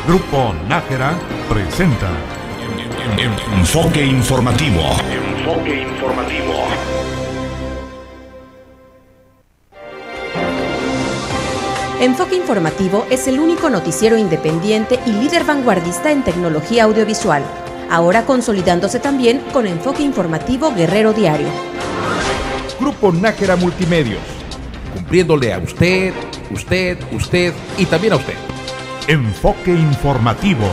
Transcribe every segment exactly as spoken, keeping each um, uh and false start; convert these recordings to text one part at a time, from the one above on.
Grupo Nájera presenta Enfoque informativo. Enfoque informativo. Enfoque Informativo es el único noticiero independiente y líder vanguardista en tecnología audiovisual, ahora consolidándose también con Enfoque Informativo Guerrero Diario. Grupo Nájera Multimedios, cumpliéndole a usted, usted, usted y también a usted. Enfoque Informativo.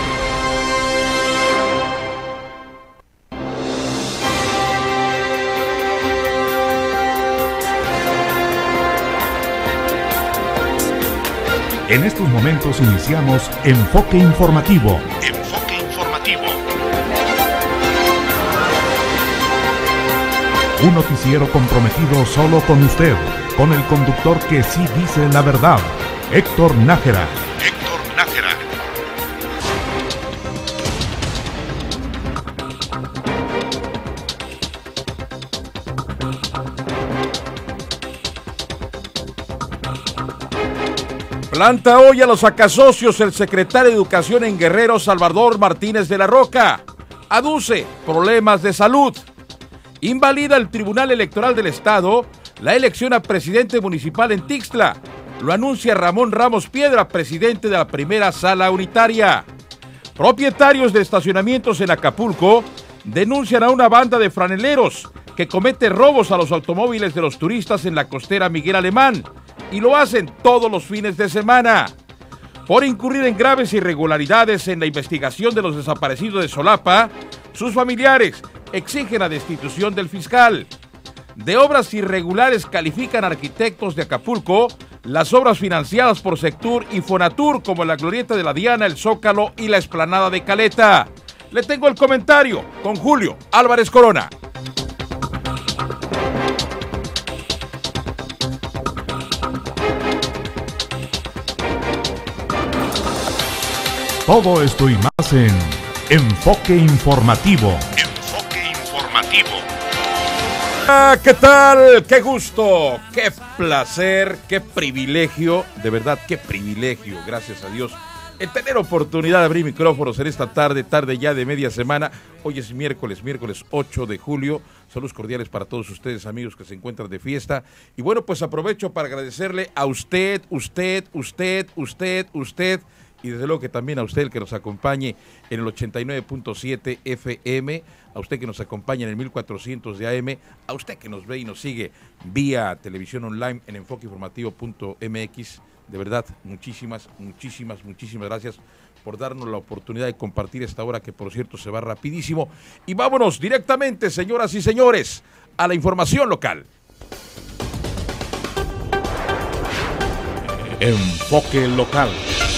En estos momentos iniciamos Enfoque Informativo. Enfoque informativo. Un noticiero comprometido solo con usted, con el conductor que sí dice la verdad, Héctor Nájera. Héctor Nájera. Planta hoy a los sacasocios el secretario de Educación en Guerrero, Salvador Martínez de la Roca. Aduce problemas de salud. Invalida el Tribunal Electoral del Estado la elección a presidente municipal en Tixtla. Lo anuncia Ramón Ramos Piedra, presidente de la primera sala unitaria. Propietarios de estacionamientos en Acapulco denuncian a una banda de franeleros que comete robos a los automóviles de los turistas en la costera Miguel Alemán. Y lo hacen todos los fines de semana. Por incurrir en graves irregularidades en la investigación de los desaparecidos de Solapa, sus familiares exigen la destitución del fiscal. De obras irregulares califican arquitectos de Acapulco las obras financiadas por Sectur y Fonatur, como la Glorieta de la Diana, el Zócalo y la Explanada de Caleta. Le tengo el comentario con Julio Álvarez Corona. Todo esto y más en Enfoque Informativo. Enfoque informativo. Ah, ¿qué tal? ¡Qué gusto! ¡Qué placer! ¡Qué privilegio! De verdad, qué privilegio, gracias a Dios, el tener oportunidad de abrir micrófonos en esta tarde, tarde ya de media semana. Hoy es miércoles, miércoles ocho de julio. Saludos cordiales para todos ustedes, amigos que se encuentran de fiesta. Y bueno, pues aprovecho para agradecerle a usted, usted, usted, usted, usted, y desde luego que también a usted, el que nos acompañe en el ochenta y nueve punto siete F M, a usted que nos acompaña en el mil cuatrocientos de A M, a usted que nos ve y nos sigue vía televisión online en enfoque informativo punto M X. De verdad, muchísimas, muchísimas, muchísimas gracias por darnos la oportunidad de compartir esta hora, que por cierto se va rapidísimo. Y vámonos directamente, señoras y señores, a la información local. Enfoque local.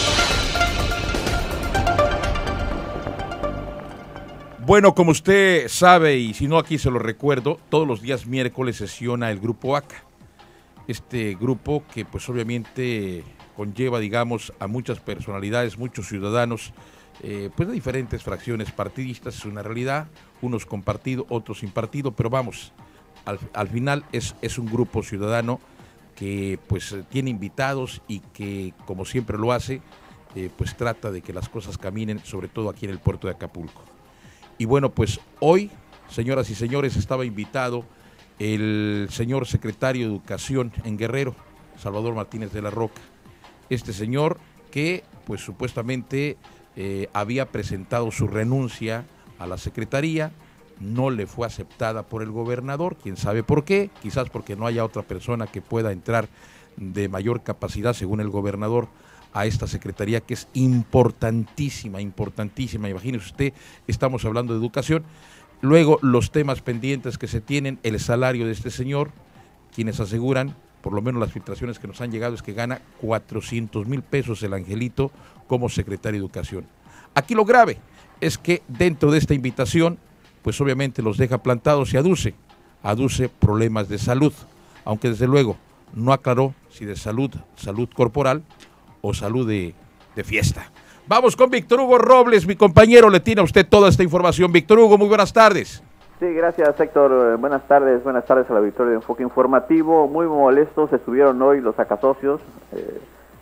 Bueno, como usted sabe, y si no aquí se lo recuerdo, todos los días miércoles sesiona el Grupo A C A. Este grupo que pues obviamente conlleva, digamos, a muchas personalidades, muchos ciudadanos, eh, pues de diferentes fracciones partidistas, es una realidad, unos con partido, otros sin partido, pero vamos, al, al final es, es un grupo ciudadano que pues tiene invitados y que, como siempre lo hace, eh, pues trata de que las cosas caminen, sobre todo aquí en el puerto de Acapulco. Y bueno, pues hoy, señoras y señores, estaba invitado el señor secretario de Educación en Guerrero, Salvador Martínez de la Roca. Este señor que, pues supuestamente, eh, había presentado su renuncia a la secretaría, no le fue aceptada por el gobernador, quién sabe por qué, quizás porque no haya otra persona que pueda entrar de mayor capacidad, según el gobernador, a esta secretaría que es importantísima, importantísima. Imagínese usted, estamos hablando de educación. Luego, los temas pendientes que se tienen, el salario de este señor, quienes aseguran, por lo menos las filtraciones que nos han llegado, es que gana cuatrocientos mil pesos el angelito como secretario de Educación. Aquí lo grave es que dentro de esta invitación, pues obviamente los deja plantados y aduce, aduce problemas de salud, aunque desde luego no aclaró si de salud, salud corporal o salud de, de fiesta. Vamos con Víctor Hugo Robles, mi compañero, le tiene a usted toda esta información. Víctor Hugo, muy buenas tardes. Sí, gracias, Héctor. Buenas tardes, buenas tardes a la Victoria de Enfoque Informativo. Muy molestos estuvieron hoy los sacasocios, eh,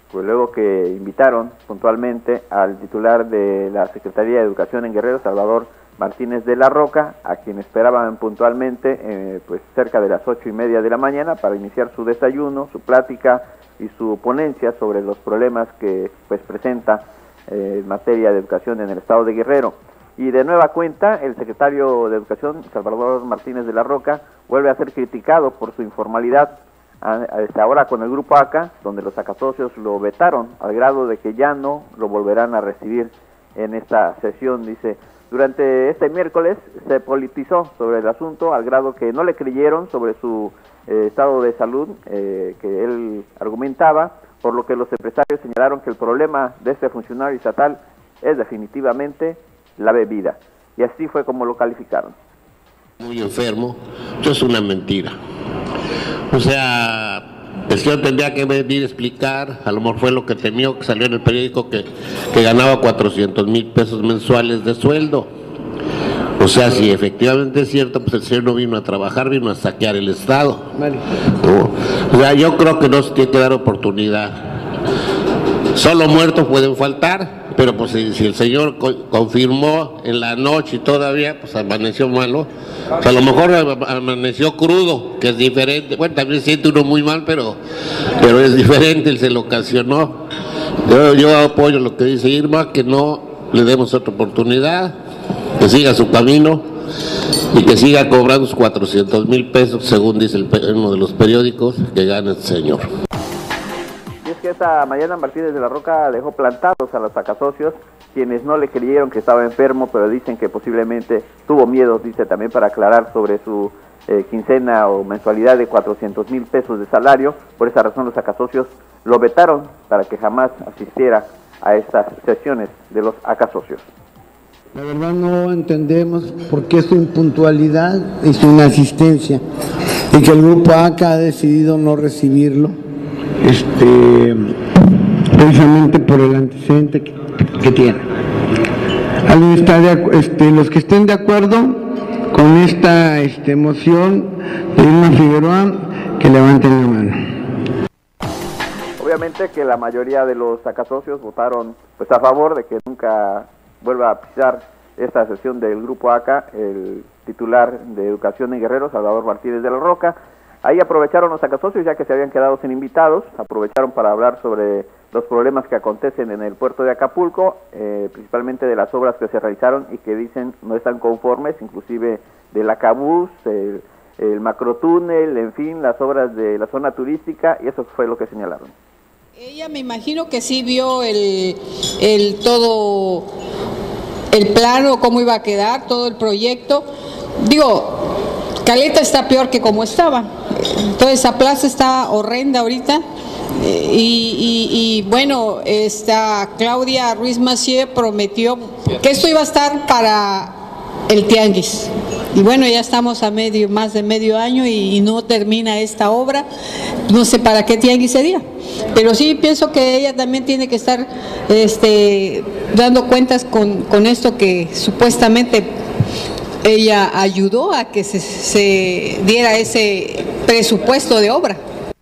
pues luego que invitaron puntualmente al titular de la Secretaría de Educación en Guerrero, Salvador Martínez de la Roca, a quien esperaban puntualmente eh, pues cerca de las ocho y media de la mañana para iniciar su desayuno, su plática y su ponencia sobre los problemas que pues presenta eh, en materia de educación en el estado de Guerrero. Y de nueva cuenta, el secretario de Educación, Salvador Martínez de la Roca, vuelve a ser criticado por su informalidad, hasta ahora con el Grupo A C A, donde los acasocios lo vetaron al grado de que ya no lo volverán a recibir en esta sesión. Dice, durante este miércoles se politizó sobre el asunto al grado que no le creyeron sobre su eh, estado de salud eh, que él argumentaba, por lo que los empresarios señalaron que el problema de este funcionario estatal es definitivamente la bebida, y así fue como lo calificaron. Muy enfermo, eso es una mentira. O sea, el señor tendría que venir a explicar, a lo mejor fue lo que temió, que salió en el periódico, que, que ganaba cuatrocientos mil pesos mensuales de sueldo. O sea, si efectivamente es cierto, pues el señor no vino a trabajar, vino a saquear el Estado. ¿No? O sea, yo creo que no se tiene que dar oportunidad. Solo muertos pueden faltar, pero pues si, si el señor co confirmó en la noche y todavía pues amaneció malo, o sea, a lo mejor amaneció crudo, que es diferente. Bueno, también siente uno muy mal, pero, pero es diferente, él se lo ocasionó. Yo, yo apoyo lo que dice Irma, que no le demos otra oportunidad, que siga su camino y que siga cobrando sus cuatrocientos mil pesos, según dice el, uno de los periódicos, que gana el señor. Y es que esta mañana Martínez de la Roca dejó plantados a los acasocios, quienes no le creyeron que estaba enfermo, pero dicen que posiblemente tuvo miedo, dice también, para aclarar sobre su eh, quincena o mensualidad de cuatrocientos mil pesos de salario. Por esa razón los acasocios lo vetaron para que jamás asistiera a estas sesiones de los acasocios. La verdad no entendemos por qué su impuntualidad y su inasistencia, y que el Grupo A C A ha decidido no recibirlo, este, precisamente por el antecedente que, que tiene. ¿Alguien está de, este, los que estén de acuerdo con esta este, moción de Irma Figueroa, que levanten la mano? Obviamente que la mayoría de los acasocios votaron pues a favor de que nunca vuelva a pisar esta sesión del Grupo A C A, el titular de Educación en Guerrero, Salvador Martínez de la Roca. Ahí aprovecharon los acasocios, ya que se habían quedado sin invitados, aprovecharon para hablar sobre los problemas que acontecen en el puerto de Acapulco, eh, principalmente de las obras que se realizaron y que dicen no están conformes, inclusive del Acabús, el, el macrotúnel, en fin, las obras de la zona turística, y eso fue lo que señalaron. Ella me imagino que sí vio el, el todo, el plano, cómo iba a quedar, todo el proyecto. Digo, Caleta está peor que como estaba, entonces esa plaza está horrenda ahorita. Y, y, y bueno, esta Claudia Ruiz Massieu prometió que esto iba a estar para el tianguis. Y bueno, ya estamos a medio, más de medio año y, y no termina esta obra. No sé para qué tianguis sería. Pero sí pienso que ella también tiene que estar este, dando cuentas con, con esto que supuestamente ella ayudó a que se, se diera ese presupuesto de obra.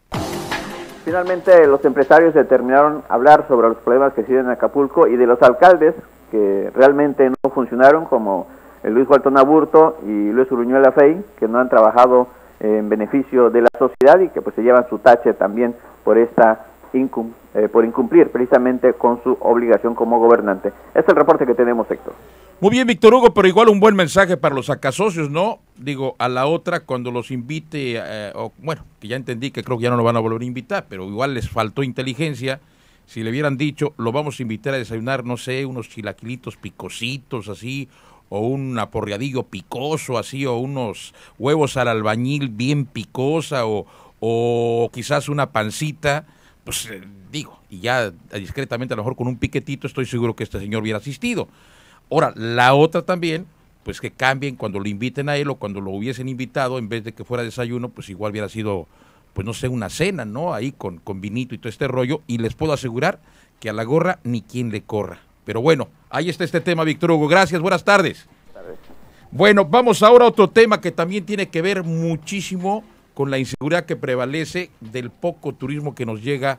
Finalmente los empresarios determinaron hablar sobre los problemas que existen en Acapulco y de los alcaldes que realmente no funcionaron, como Luis Walton Aburto y Luis Uruñuela Fey, que no han trabajado en beneficio de la sociedad y que pues se llevan su tache también por esta incum eh, por incumplir precisamente con su obligación como gobernante. Este es el reporte que tenemos, Héctor. Muy bien, Víctor Hugo, pero igual un buen mensaje para los acasocios, ¿no? Digo, a la otra, cuando los invite, eh, o, bueno, que ya entendí que creo que ya no lo van a volver a invitar, pero igual les faltó inteligencia. Si le hubieran dicho, lo vamos a invitar a desayunar, no sé, unos chilaquilitos picositos así, o un aporreadillo picoso así, o unos huevos al albañil bien picosa, o, o quizás una pancita, pues eh, digo, y ya discretamente a lo mejor con un piquetito, estoy seguro que este señor hubiera asistido. Ahora, la otra también, pues que cambien cuando lo inviten a él o cuando lo hubiesen invitado, en vez de que fuera desayuno, pues igual hubiera sido, pues no sé, una cena, ¿no? Ahí con, con vinito y todo este rollo, y les puedo asegurar que a la gorra ni quien le corra. Pero bueno, ahí está este tema, Víctor Hugo. Gracias, buenas tardes. Bueno, vamos ahora a otro tema que también tiene que ver muchísimo con la inseguridad que prevalece del poco turismo que nos llega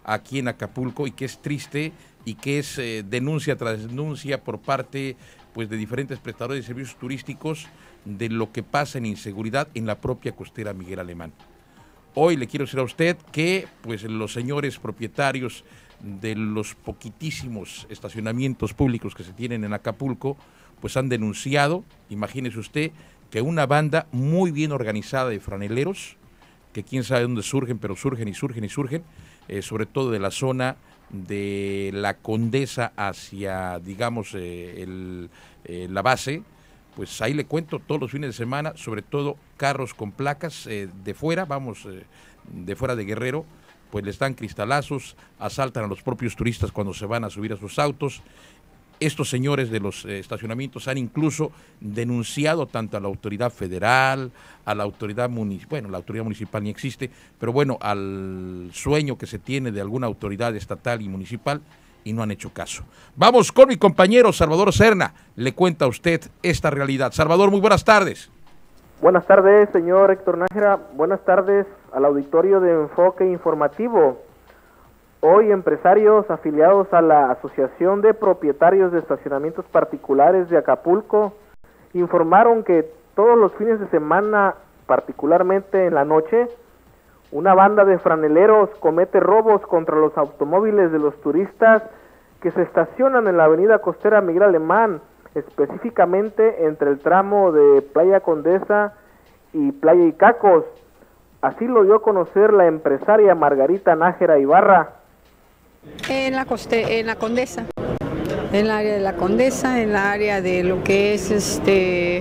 aquí en Acapulco y que es triste y que es eh, denuncia tras denuncia por parte pues de diferentes prestadores de servicios turísticos de lo que pasa en inseguridad en la propia costera Miguel Alemán. Hoy le quiero decir a usted que pues los señores propietarios de los poquitísimos estacionamientos públicos que se tienen en Acapulco pues han denunciado, imagínese usted, que una banda muy bien organizada de franeleros, que quién sabe dónde surgen, pero surgen y surgen y surgen, eh, sobre todo de la zona de la Condesa hacia, digamos, eh, el, eh, la base, pues ahí le cuento todos los fines de semana, sobre todo carros con placas eh, de fuera, vamos, eh, de fuera de Guerrero, pues les dan cristalazos, asaltan a los propios turistas cuando se van a subir a sus autos. Estos señores de los eh, estacionamientos han incluso denunciado tanto a la autoridad federal, a la autoridad municipal, bueno, la autoridad municipal ni existe, pero bueno, al sueño que se tiene de alguna autoridad estatal y municipal, y no han hecho caso. Vamos con mi compañero Salvador Serna, le cuenta a usted esta realidad. Salvador, muy buenas tardes. Buenas tardes, señor Héctor Nájera, buenas tardes al auditorio de Enfoque Informativo. Hoy empresarios afiliados a la Asociación de Propietarios de Estacionamientos Particulares de Acapulco informaron que todos los fines de semana, particularmente en la noche, una banda de franeleros comete robos contra los automóviles de los turistas que se estacionan en la avenida costera Miguel Alemán, específicamente entre el tramo de Playa Condesa y Playa Icacos. Así lo dio a conocer la empresaria Margarita Nájera Ibarra. En la, coste, en la Condesa, en el área de la Condesa, en la área de lo que es este,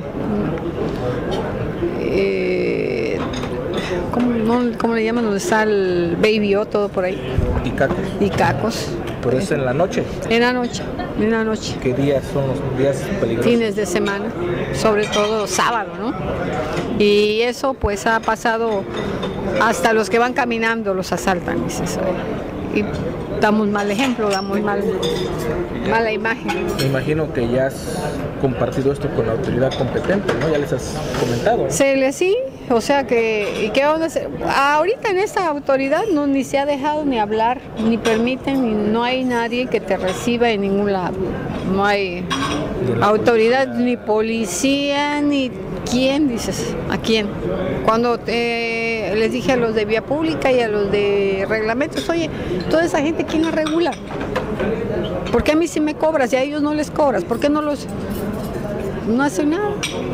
eh, ¿cómo, no, ¿cómo le llaman? Donde está el Baby O, todo por ahí. Icacos. Icacos. ¿Pero es en la noche? En la noche, en la noche. ¿Qué días son los días peligrosos? Fines de semana, sobre todo sábado, ¿no? Y eso pues ha pasado, hasta los que van caminando los asaltan, dices, y damos mal ejemplo, damos mal, mala imagen. Me imagino que ya has compartido esto con la autoridad competente, ¿no? Ya les has comentado, ¿no? Se les sí, o sea que, ¿y qué van a hacer? Ahorita en esta autoridad no ni se ha dejado ni hablar, ni permiten, ni, no hay nadie que te reciba en ningún lado. No hay ni autoridad, policía. Ni policía, ni quién, dices, ¿a quién? Cuando eh, les dije a los de vía pública y a los de reglamentos, oye, toda esa gente, ¿quién la regula? ¿Por qué a mí sí me cobras y a ellos no les cobras? ¿Por qué no los, no hacen nada?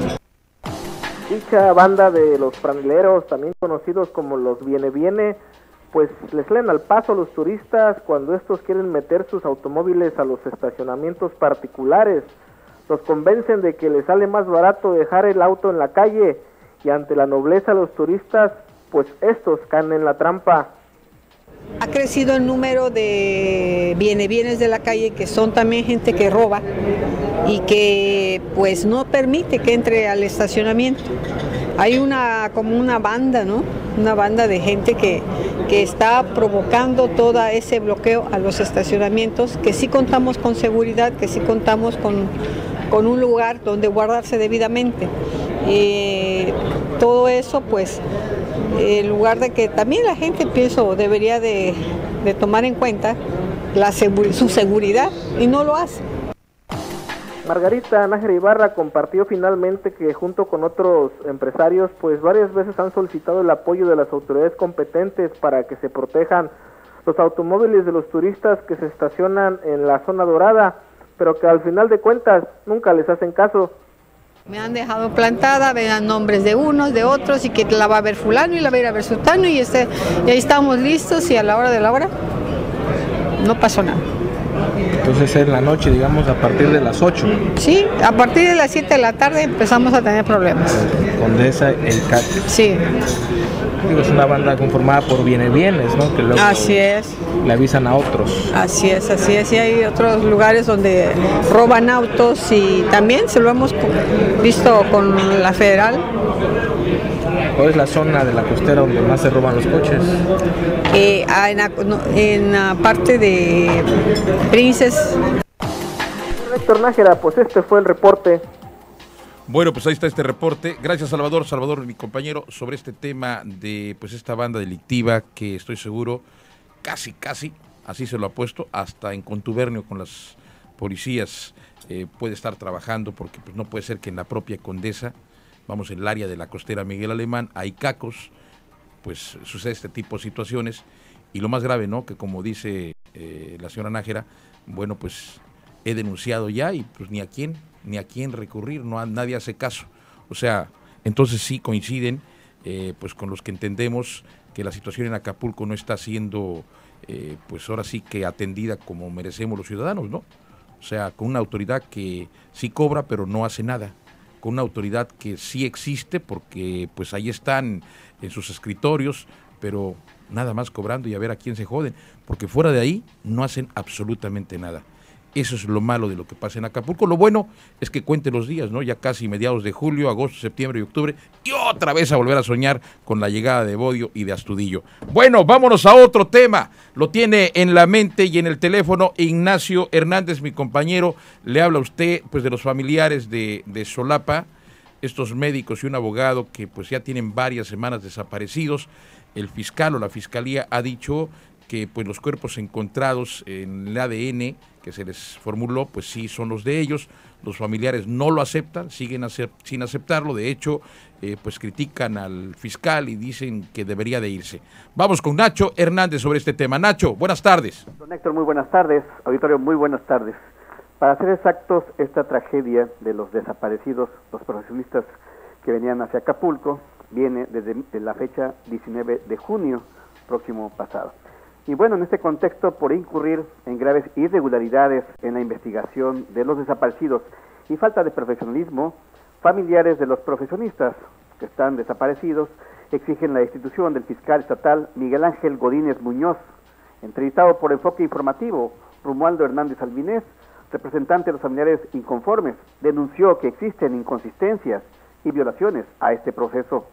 Dicha banda de los franeleros, también conocidos como los Viene Viene, pues les leen al paso a los turistas cuando estos quieren meter sus automóviles a los estacionamientos particulares. Los convencen de que les sale más barato dejar el auto en la calle y ante la nobleza de los turistas, pues estos caen en la trampa. Ha crecido el número de viene bienes de la calle, que son también gente que roba y que pues no permite que entre al estacionamiento. Hay una como una banda, ¿no? Una banda de gente que, que está provocando todo ese bloqueo a los estacionamientos, que sí contamos con seguridad, que sí contamos con, con un lugar donde guardarse debidamente. Eh, todo eso pues en lugar de que también la gente, pienso, debería de, de tomar en cuenta la su seguridad y no lo hace. Margarita Nájera Ibarra compartió finalmente que junto con otros empresarios pues varias veces han solicitado el apoyo de las autoridades competentes para que se protejan los automóviles de los turistas que se estacionan en la zona dorada, pero que al final de cuentas nunca les hacen caso. Me han dejado plantada, me dan nombres de unos, de otros, y que la va a ver fulano y la va a ir a ver sultano, y, este, y ahí estamos listos, y a la hora de la hora no pasó nada. Entonces en la noche, digamos, a partir de las ocho. Sí, a partir de las siete de la tarde empezamos a tener problemas. Condesa, el C A C. Sí. Digo, es una banda conformada por Viene Bienes, ¿no? Que luego así es. Le avisan a otros. Así es, así es. Y hay otros lugares donde roban autos y también se lo hemos visto con la federal. ¿Cuál es la zona de la costera donde más se roban los coches? Eh, en, la, en la parte de Princes. Héctor Nájera, pues este fue el reporte. Bueno, pues ahí está este reporte. Gracias, Salvador. Salvador, mi compañero, sobre este tema de pues esta banda delictiva que estoy seguro casi, casi, así se lo ha puesto, hasta en contubernio con las policías eh, puede estar trabajando, porque pues no puede ser que en la propia Condesa, vamos, en el área de la costera Miguel Alemán, hay cacos, pues sucede este tipo de situaciones, y lo más grave, ¿no?, que como dice eh, la señora Nájera, bueno, pues he denunciado ya y pues ni a quién, ni a quién recurrir, no a, nadie hace caso. O sea, entonces sí coinciden eh, pues con los que entendemos que la situación en Acapulco no está siendo eh, pues ahora sí que atendida como merecemos los ciudadanos, ¿no? O sea, con una autoridad que sí cobra pero no hace nada, con una autoridad que sí existe porque pues ahí están en sus escritorios, pero nada más cobrando y a ver a quién se joden, porque fuera de ahí no hacen absolutamente nada. Eso es lo malo de lo que pasa en Acapulco. Lo bueno es que cuente los días, ¿no? Ya casi mediados de julio, agosto, septiembre y octubre, y otra vez a volver a soñar con la llegada de Bodio y de Astudillo. Bueno, vámonos a otro tema. Lo tiene en la mente y en el teléfono Ignacio Hernández, mi compañero. Le habla a usted pues de los familiares de, de Solapa, estos médicos y un abogado que pues ya tienen varias semanas desaparecidos. El fiscal o la fiscalía ha dicho que pues los cuerpos encontrados en el A D N que se les formuló, pues sí son los de ellos. Los familiares no lo aceptan, siguen ace- sin aceptarlo. De hecho, eh, pues critican al fiscal y dicen que debería de irse. Vamos con Nacho Hernández sobre este tema. Nacho, buenas tardes. Don Héctor, muy buenas tardes. Auditorio, muy buenas tardes. Para ser exactos, esta tragedia de los desaparecidos, los profesionistas que venían hacia Acapulco, viene desde la fecha diecinueve de junio próximo pasado. Y bueno, en este contexto, por incurrir en graves irregularidades en la investigación de los desaparecidos y falta de profesionalismo, familiares de los profesionistas que están desaparecidos exigen la destitución del fiscal estatal Miguel Ángel Godínez Muñoz. Entrevistado por Enfoque Informativo, Romualdo Hernández Albinés, representante de los familiares inconformes, denunció que existen inconsistencias y violaciones a este proceso.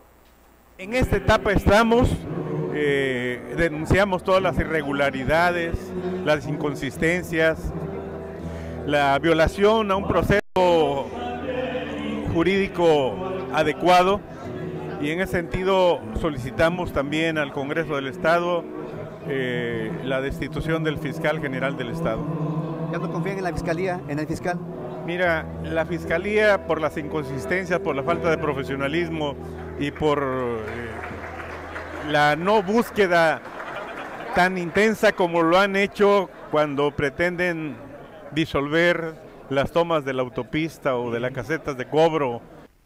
En esta etapa estamos, eh, denunciamos todas las irregularidades, las inconsistencias, la violación a un proceso jurídico adecuado, y en ese sentido solicitamos también al Congreso del Estado eh, la destitución del fiscal general del Estado. ¿Ya no confían en la fiscalía, en el fiscal? Mira, la fiscalía, por las inconsistencias, por la falta de profesionalismo y por eh, la no búsqueda tan intensa como lo han hecho cuando pretenden disolver las tomas de la autopista o de las casetas de cobro.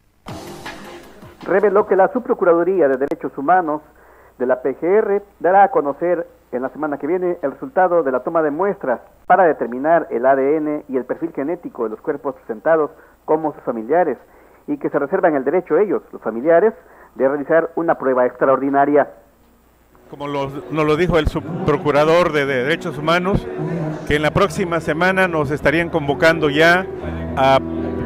Reveló que la Subprocuraduría de Derechos Humanos de la P G R dará a conocer en la semana que viene el resultado de la toma de muestras para determinar el A D N y el perfil genético de los cuerpos presentados como sus familiares, y que se reservan el derecho ellos, los familiares, de realizar una prueba extraordinaria. Como lo, nos lo dijo el subprocurador de, de Derechos Humanos, que en la próxima semana nos estarían convocando ya a,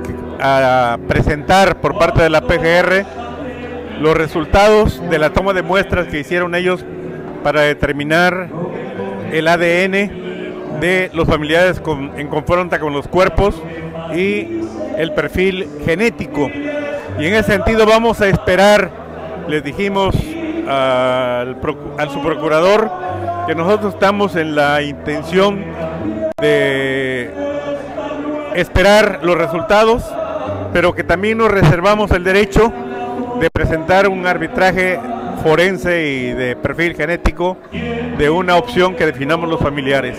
a presentar por parte de la P G R los resultados de la toma de muestras que hicieron ellos para determinar el A D N de los familiares con, en confronta con los cuerpos y el perfil genético. Y en ese sentido vamos a esperar, les dijimos al, al subprocurador, que nosotros estamos en la intención de esperar los resultados, pero que también nos reservamos el derecho de presentar un arbitraje forense y de perfil genético de una opción que definamos los familiares.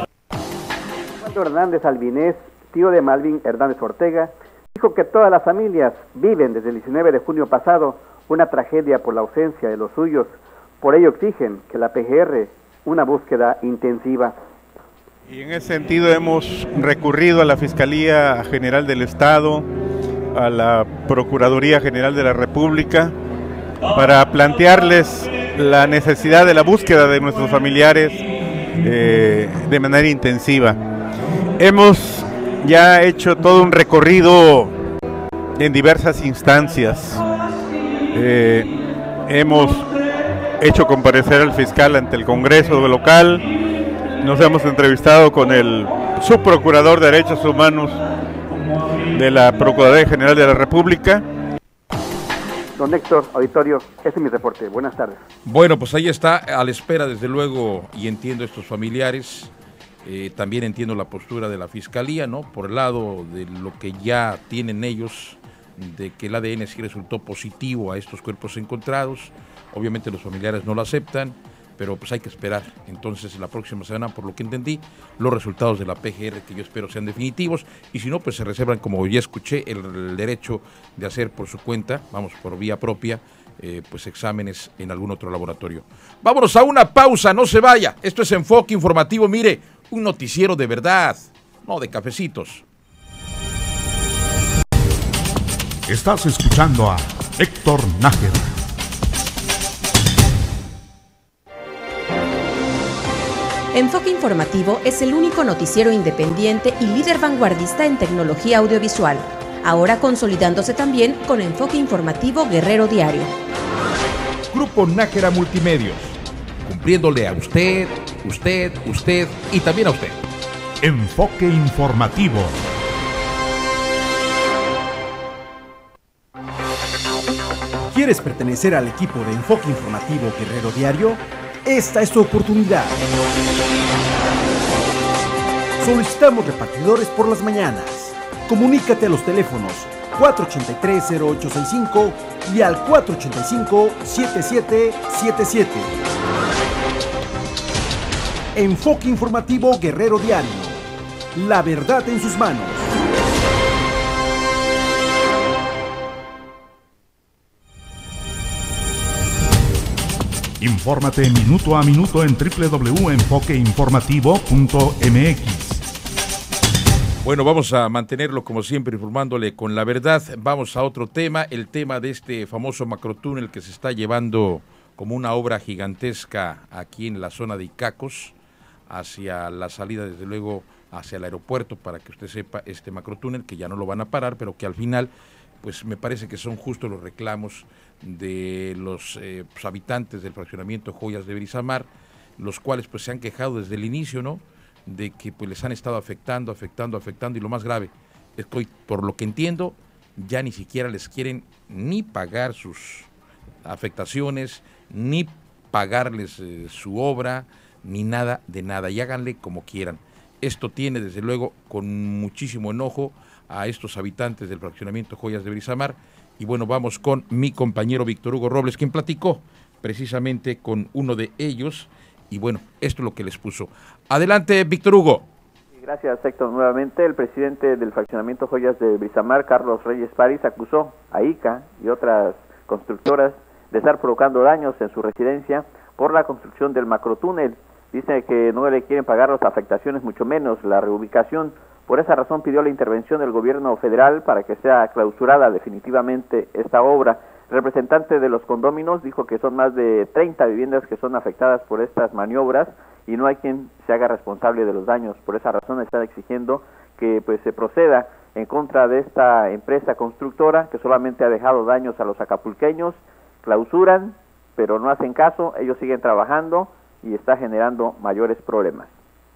Hernández Albinés, tío de Malvin Hernández Ortega, dijo que todas las familias viven desde el diecinueve de junio pasado una tragedia por la ausencia de los suyos. Por ello exigen que la P G R una búsqueda intensiva. Y en ese sentido hemos recurrido a la Fiscalía General del Estado, a la Procuraduría General de la República, para plantearles la necesidad de la búsqueda de nuestros familiares eh, de manera intensiva. Hemos ya hecho todo un recorrido en diversas instancias. Eh, hemos hecho comparecer al fiscal ante el Congreso local, nos hemos entrevistado con el subprocurador de Derechos Humanos de la Procuraduría General de la República. Don Héctor, auditorio, ese es mi reporte. Buenas tardes. Bueno, pues ahí está, a la espera desde luego, y entiendo estos familiares, eh, también entiendo la postura de la Fiscalía, ¿no? Por el lado de lo que ya tienen ellos, de que el A D N sí resultó positivo a estos cuerpos encontrados. Obviamente los familiares no lo aceptan, pero pues hay que esperar entonces la próxima semana, por lo que entendí, los resultados de la P G R, que yo espero sean definitivos, y si no, pues se reservan, como ya escuché, el, el derecho de hacer por su cuenta, vamos, por vía propia, eh, pues exámenes en algún otro laboratorio. Vámonos a una pausa, no se vaya, esto es Enfoque Informativo, mire, un noticiero de verdad, no de cafecitos. Estás escuchando a Héctor Nájera. Enfoque Informativo es el único noticiero independiente y líder vanguardista en tecnología audiovisual, ahora consolidándose también con Enfoque Informativo Guerrero Diario. Grupo Nájera Multimedios, cumpliéndole a usted, usted, usted y también a usted. Enfoque Informativo. ¿Quieres pertenecer al equipo de Enfoque Informativo Guerrero Diario? Esta es tu oportunidad. Solicitamos repartidores por las mañanas. Comunícate a los teléfonos cuatro ocho tres, cero ocho seis cinco y al cuatro ocho cinco, siete siete siete siete. Enfoque Informativo Guerrero Diario. La verdad en sus manos. Infórmate minuto a minuto en doble u doble u doble u punto enfoque informativo punto m x. Bueno, vamos a mantenerlo como siempre informándole con la verdad. Vamos a otro tema, el tema de este famoso macrotúnel que se está llevando como una obra gigantesca aquí en la zona de Icacos, hacia la salida, desde luego, hacia el aeropuerto, para que usted sepa, este macrotúnel que ya no lo van a parar, pero que al final, pues me parece que son justos los reclamos de los eh, pues, habitantes del fraccionamiento Joyas de Brisamar, los cuales pues se han quejado desde el inicio, ¿no?, de que pues les han estado afectando, afectando, afectando, y lo más grave es que hoy, por lo que entiendo, ya ni siquiera les quieren ni pagar sus afectaciones, ni pagarles eh, su obra, ni nada de nada, y háganle como quieran. Esto tiene desde luego con muchísimo enojo a estos habitantes del fraccionamiento Joyas de Brisamar. Y bueno, vamos con mi compañero Víctor Hugo Robles, quien platicó precisamente con uno de ellos, y bueno, esto es lo que les puso. Adelante, Víctor Hugo. Gracias, Héctor. Nuevamente, el presidente del fraccionamiento Joyas de Brisamar, Carlos Reyes París, acusó a I C A y otras constructoras de estar provocando daños en su residencia por la construcción del macrotúnel. Dice que no le quieren pagar las afectaciones, mucho menos la reubicación. Por esa razón pidió la intervención del gobierno federal para que sea clausurada definitivamente esta obra. El representante de los condóminos dijo que son más de treinta viviendas que son afectadas por estas maniobras y no hay quien se haga responsable de los daños. Por esa razón están exigiendo que pues se proceda en contra de esta empresa constructora que solamente ha dejado daños a los acapulqueños. Clausuran, pero no hacen caso, ellos siguen trabajando y está generando mayores problemas.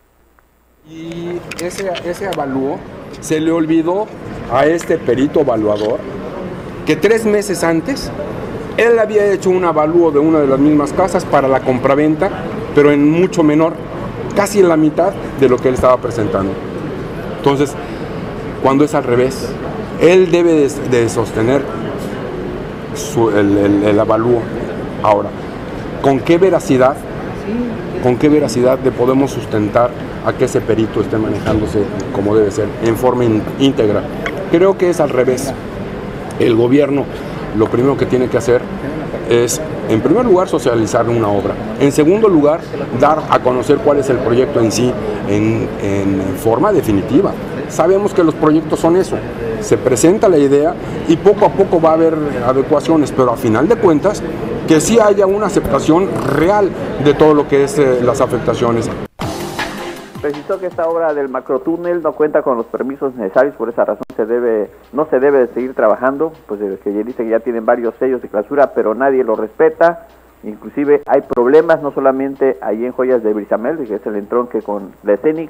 Y ese, ese avalúo se le olvidó a este perito evaluador que tres meses antes él había hecho un avalúo de una de las mismas casas para la compraventa, pero en mucho menor, casi en la mitad de lo que él estaba presentando. Entonces, cuando es al revés, él debe de, de sostener su, el, el, el avalúo. Ahora, ¿con qué veracidad? ¿Con qué veracidad le podemos sustentar a que ese perito esté manejándose como debe ser, en forma íntegra? Creo que es al revés. El gobierno lo primero que tiene que hacer es, en primer lugar, socializar una obra. En segundo lugar, dar a conocer cuál es el proyecto en sí, en, en forma definitiva. Sabemos que los proyectos son eso. Se presenta la idea y poco a poco va a haber adecuaciones, pero a final de cuentas, que sí haya una aceptación real de todo lo que es eh, las afectaciones. Precisó que esta obra del macrotúnel no cuenta con los permisos necesarios, por esa razón se debe, no se debe de seguir trabajando, pues que dice que ya tienen varios sellos de clausura, pero nadie lo respeta. Inclusive hay problemas no solamente ahí en Joyas de Brisamar, que es el entronque con la escénica,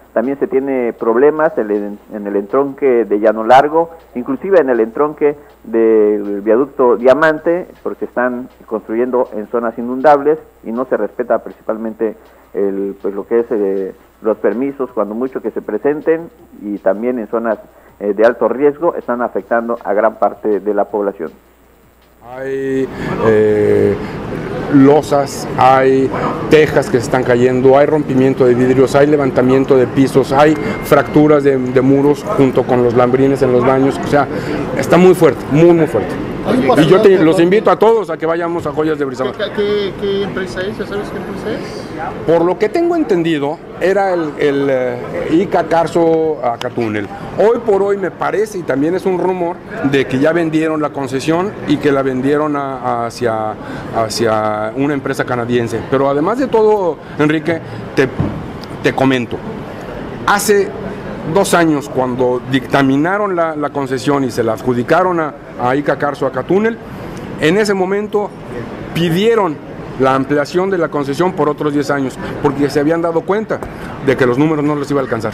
también se tiene problemas en el, en el entronque de Llano Largo, inclusive en el entronque del viaducto Diamante, porque están construyendo en zonas inundables y no se respeta principalmente el, pues lo que es eh, los permisos, cuando mucho que se presenten, y también en zonas eh, de alto riesgo están afectando a gran parte de la población. Hay eh, losas, hay tejas que se están cayendo, hay rompimiento de vidrios, hay levantamiento de pisos, hay fracturas de, de muros junto con los lambrines en los baños, o sea, está muy fuerte, muy muy fuerte. Y yo te, los invito a todos a que vayamos a Joyas de Brisamar. ¿Qué, qué, qué empresa es? ¿Ya sabes qué empresa es? Por lo que tengo entendido, era el, el uh, Ica Carso Acatúnel. Hoy por hoy me parece, y también es un rumor, de que ya vendieron la concesión y que la vendieron a, a hacia, hacia una empresa canadiense. Pero además de todo, Enrique, te, te comento, hace dos años, cuando dictaminaron la, la concesión y se la adjudicaron a, a Ica Carso Acatúnel, en ese momento pidieron la ampliación de la concesión por otros diez años, porque se habían dado cuenta de que los números no les iba a alcanzar.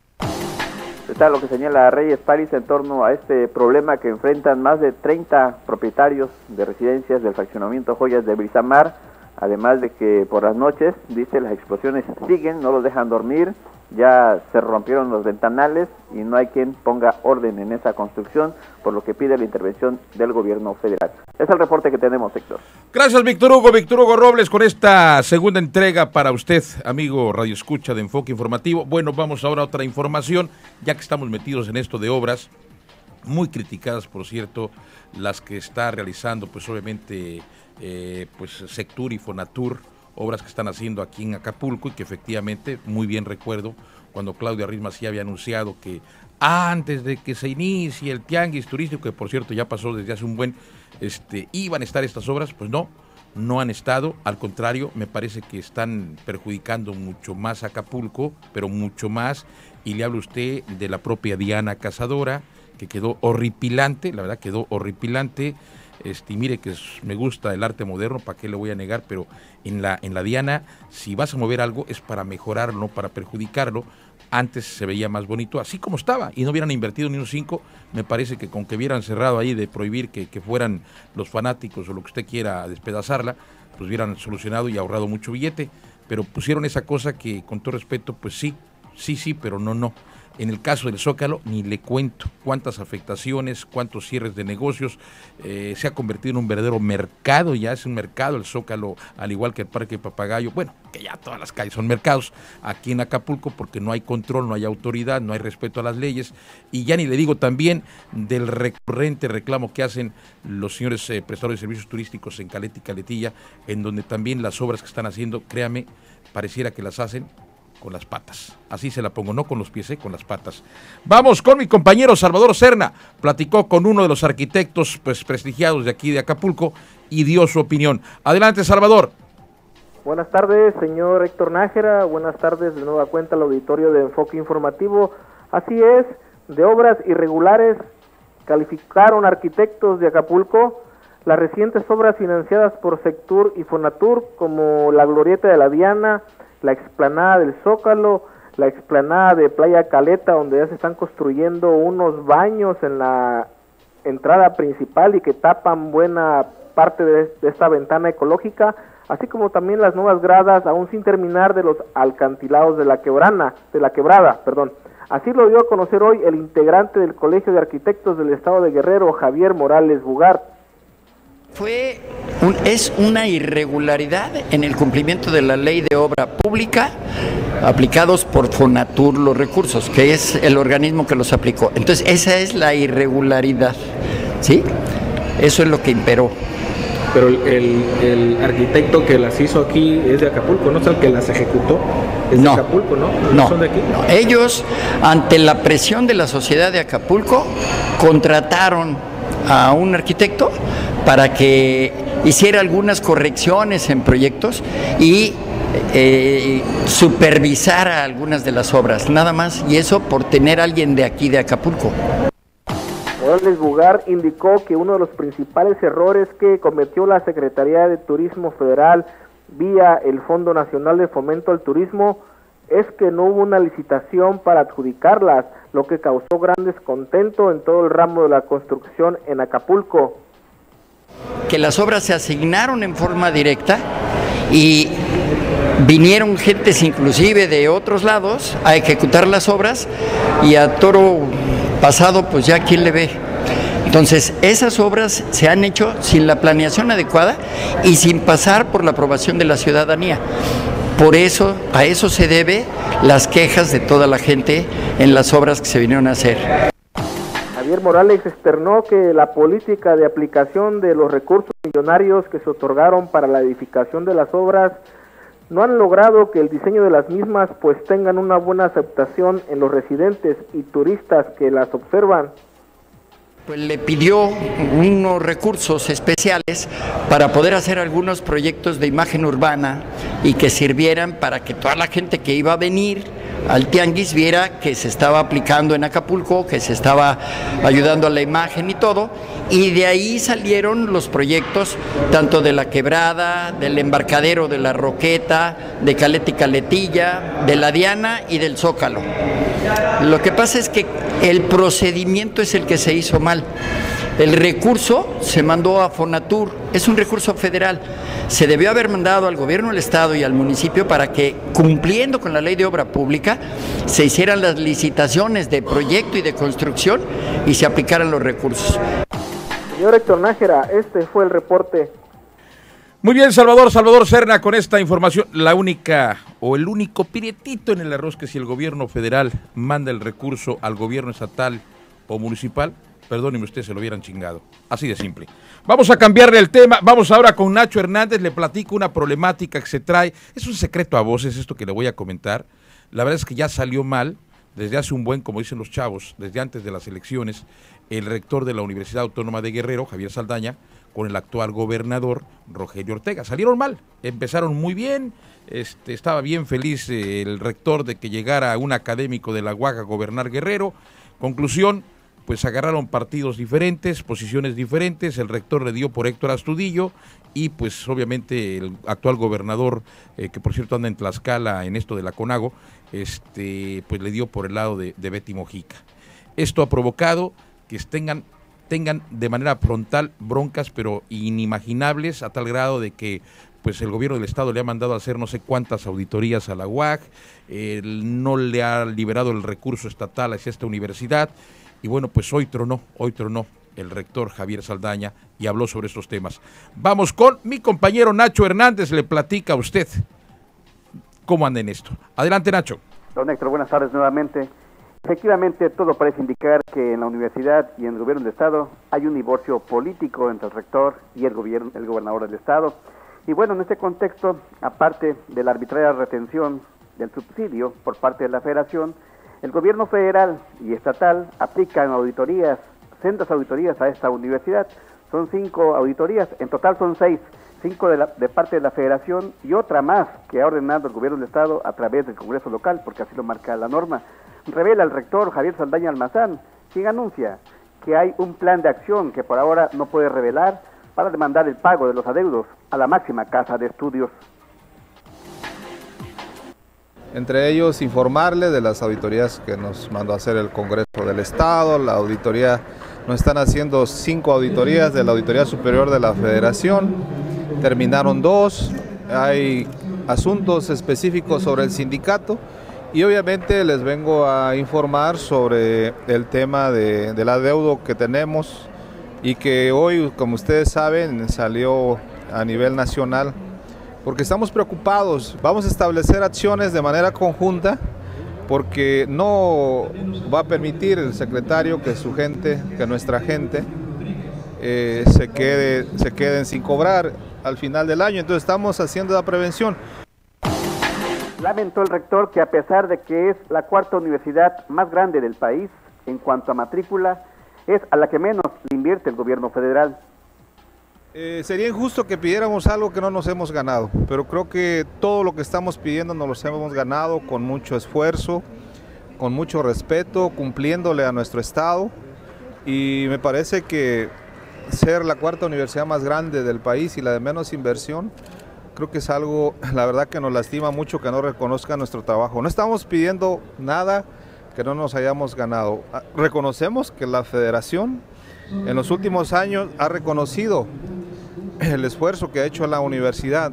Está lo que señala Reyes París en torno a este problema que enfrentan más de treinta propietarios de residencias del fraccionamiento Joyas de Brisamar, además de que por las noches, dice, las explosiones siguen, no los dejan dormir, ya se rompieron los ventanales y no hay quien ponga orden en esa construcción, por lo que pide la intervención del gobierno federal. Es el reporte que tenemos, Héctor. Gracias, Víctor Hugo. Víctor Hugo Robles, con esta segunda entrega para usted, amigo Radio Escucha de Enfoque Informativo. Bueno, vamos ahora a otra información, ya que estamos metidos en esto de obras, muy criticadas, por cierto, las que está realizando, pues obviamente, eh, pues Sectur y Fonatur, obras que están haciendo aquí en Acapulco, y que efectivamente, muy bien recuerdo, cuando Claudia Risma sí había anunciado que antes de que se inicie el tianguis turístico, que por cierto ya pasó desde hace un buen, este, iban a estar estas obras, pues no, no han estado, al contrario, me parece que están perjudicando mucho más a Acapulco, pero mucho más, y le habla usted de la propia Diana Cazadora, que quedó horripilante, la verdad quedó horripilante. Este, y mire que es, me gusta el arte moderno, ¿para qué le voy a negar? Pero en la, en la Diana, si vas a mover algo, es para mejorarlo, no para perjudicarlo. Antes se veía más bonito, así como estaba, y no hubieran invertido ni un cinco. Me parece que con que hubieran cerrado ahí de prohibir que, que fueran los fanáticos o lo que usted quiera a despedazarla, pues hubieran solucionado y ahorrado mucho billete. Pero pusieron esa cosa que, con todo respeto, pues sí, sí, sí, pero no, no. En el caso del Zócalo, ni le cuento cuántas afectaciones, cuántos cierres de negocios, eh, se ha convertido en un verdadero mercado, ya es un mercado el Zócalo, al igual que el Parque Papagayo, bueno, que ya todas las calles son mercados aquí en Acapulco, porque no hay control, no hay autoridad, no hay respeto a las leyes, y ya ni le digo también del recurrente reclamo que hacen los señores eh, prestadores de servicios turísticos en Caleta y Caletilla, en donde también las obras que están haciendo, créame, pareciera que las hacen con las patas, así se la pongo, no con los pies, eh, con las patas. Vamos con mi compañero Salvador Serna, platicó con uno de los arquitectos pues prestigiados de aquí de Acapulco y dio su opinión. Adelante, Salvador. Buenas tardes, señor Héctor Nájera, buenas tardes de nueva cuenta al auditorio de Enfoque Informativo. Así es, de obras irregulares calificaron arquitectos de Acapulco las recientes obras financiadas por Sectur y Fonatur, como la Glorieta de la Diana, la explanada del Zócalo, la explanada de Playa Caleta, donde ya se están construyendo unos baños en la entrada principal y que tapan buena parte de, de esta ventana ecológica, así como también las nuevas gradas, aún sin terminar, de los alcantilados de la quebrana, de la quebrada, perdón. Así lo dio a conocer hoy el integrante del Colegio de Arquitectos del Estado de Guerrero, Javier Morales Bugart. Fue un, es una irregularidad en el cumplimiento de la ley de obra pública aplicados por Fonatur los recursos, que es el organismo que los aplicó. Entonces esa es la irregularidad, ¿sí? Eso es lo que imperó. Pero el, el, el arquitecto que las hizo aquí es de Acapulco, ¿no? O sea, el que las ejecutó es no, de Acapulco, ¿no? ¿No, no, son de aquí? No. Ellos, ante la presión de la sociedad de Acapulco, contrataron a un arquitecto para que hiciera algunas correcciones en proyectos y eh, supervisara algunas de las obras, nada más, y eso por tener a alguien de aquí de Acapulco. Morales Bugart indicó que uno de los principales errores que cometió la Secretaría de Turismo Federal vía el Fondo Nacional de Fomento al Turismo es que no hubo una licitación para adjudicarlas, lo que causó gran descontento en todo el ramo de la construcción en Acapulco. Que las obras se asignaron en forma directa y vinieron gentes inclusive de otros lados a ejecutar las obras, y a toro pasado pues ya quién le ve. Entonces esas obras se han hecho sin la planeación adecuada y sin pasar por la aprobación de la ciudadanía. Por eso, a eso se debe las quejas de toda la gente en las obras que se vinieron a hacer. Javier Morales externó que la política de aplicación de los recursos millonarios que se otorgaron para la edificación de las obras no han logrado que el diseño de las mismas pues tengan una buena aceptación en los residentes y turistas que las observan. Pues le pidió unos recursos especiales para poder hacer algunos proyectos de imagen urbana y que sirvieran para que toda la gente que iba a venir al tianguis viera que se estaba aplicando en Acapulco, que se estaba ayudando a la imagen y todo, y de ahí salieron los proyectos tanto de la Quebrada, del embarcadero de la Roqueta, de Caleta y Caletilla, de la Diana y del Zócalo. Lo que pasa es que el procedimiento es el que se hizo mal. El recurso se mandó a Fonatur, es un recurso federal. Se debió haber mandado al gobierno del estado y al municipio para que, cumpliendo con la ley de obra pública, se hicieran las licitaciones de proyecto y de construcción y se aplicaran los recursos. Señor Héctor Nájera, este fue el reporte. Muy bien, Salvador, Salvador Serna, con esta información, la única o el único pirietito en el arroz que si el gobierno federal manda el recurso al gobierno estatal o municipal, perdónenme ustedes, se lo hubieran chingado. Así de simple. Vamos a cambiarle el tema. Vamos ahora con Nacho Hernández. Le platico una problemática que se trae. Es un secreto a voces esto que le voy a comentar. La verdad es que ya salió mal desde hace un buen, como dicen los chavos, desde antes de las elecciones, el rector de la Universidad Autónoma de Guerrero, Javier Saldaña, con el actual gobernador, Rogelio Ortega. Salieron mal. Empezaron muy bien. Este, estaba bien feliz eh, el rector de que llegara un académico de la U A C a gobernar Guerrero. Conclusión, pues agarraron partidos diferentes, posiciones diferentes, el rector le dio por Héctor Astudillo y pues obviamente el actual gobernador, eh, que por cierto anda en Tlaxcala en esto de la CONAGO, este, pues le dio por el lado de, de Betty Mojica. Esto ha provocado que tengan, tengan de manera frontal broncas pero inimaginables, a tal grado de que pues el gobierno del estado le ha mandado a hacer no sé cuántas auditorías a la U A C, eh, no le ha liberado el recurso estatal hacia esta universidad. Y bueno, pues hoy tronó, hoy tronó el rector Javier Saldaña y habló sobre estos temas. Vamos con mi compañero Nacho Hernández, le platica a usted cómo anda en esto. Adelante, Nacho. Don Héctor, buenas tardes nuevamente. Efectivamente, todo parece indicar que en la universidad y en el gobierno del estado hay un divorcio político entre el rector y el gobierno, el gobernador del estado. Y bueno, en este contexto, aparte de la arbitraria retención del subsidio por parte de la federación, el gobierno federal y estatal aplican auditorías, sendas auditorías a esta universidad. Son cinco auditorías, en total son seis, cinco de, la, de parte de la federación y otra más que ha ordenado el gobierno del estado a través del Congreso local, porque así lo marca la norma. Revela el rector Javier Saldaña Almazán, quien anuncia que hay un plan de acción que por ahora no puede revelar para demandar el pago de los adeudos a la máxima casa de estudios. Entre ellos, informarle de las auditorías que nos mandó a hacer el Congreso del Estado. La auditoría, nos están haciendo cinco auditorías de la Auditoría Superior de la Federación. Terminaron dos. Hay asuntos específicos sobre el sindicato. Y obviamente les vengo a informar sobre el tema de, del adeudo que tenemos y que hoy, como ustedes saben, salió a nivel nacional. Porque estamos preocupados, vamos a establecer acciones de manera conjunta porque no va a permitir el secretario que su gente, que nuestra gente eh, se, quede, se queden sin cobrar al final del año, entonces estamos haciendo la prevención. Lamentó el rector que a pesar de que es la cuarta universidad más grande del país en cuanto a matrícula, es a la que menos le invierte el gobierno federal. Eh, sería injusto que pidiéramos algo que no nos hemos ganado, pero creo que todo lo que estamos pidiendo nos lo hemos ganado con mucho esfuerzo, con mucho respeto, cumpliéndole a nuestro estado, y me parece que ser la cuarta universidad más grande del país y la de menos inversión creo que es algo, la verdad que nos lastima mucho que no reconozcan nuestro trabajo. No estamos pidiendo nada que no nos hayamos ganado. Reconocemos que la federación en los últimos años ha reconocido el esfuerzo que ha hecho la universidad.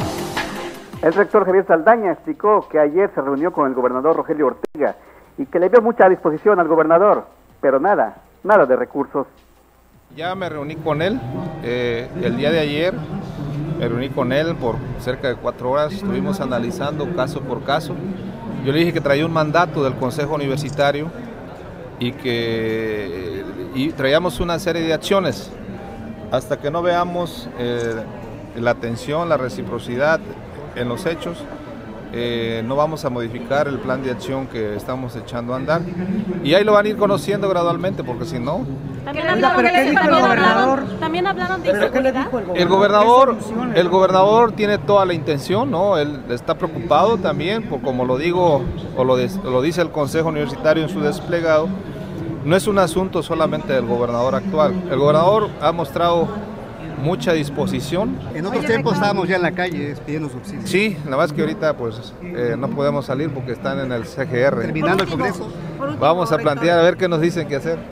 El rector Javier Saldaña explicó que ayer se reunió con el gobernador Rogelio Ortega y que le dio mucha disposición al gobernador, pero nada, nada de recursos. Ya me reuní con él eh, el día de ayer, me reuní con él por cerca de cuatro horas, estuvimos analizando caso por caso. Yo le dije que traía un mandato del Consejo Universitario y que y traíamos una serie de acciones. Hasta que no veamos eh, la atención, la reciprocidad en los hechos, eh, no vamos a modificar el plan de acción que estamos echando a andar. Y ahí lo van a ir conociendo gradualmente, porque si no... También hablaron, ¿Pero qué dijo el gobernador? También hablaron de inseguridad. El gobernador, el gobernador tiene toda la intención, ¿no? Él está preocupado también, por como lo digo, o lo, des, lo dice el Consejo Universitario en su desplegado, no es un asunto solamente del gobernador actual. El gobernador ha mostrado mucha disposición. En otros tiempos estábamos ya en la calle pidiendo subsidios. Sí, nada más que ahorita pues eh, no podemos salir porque están en el C G R. Terminando el Congreso. Vamos a plantear a ver qué nos dicen qué hacer.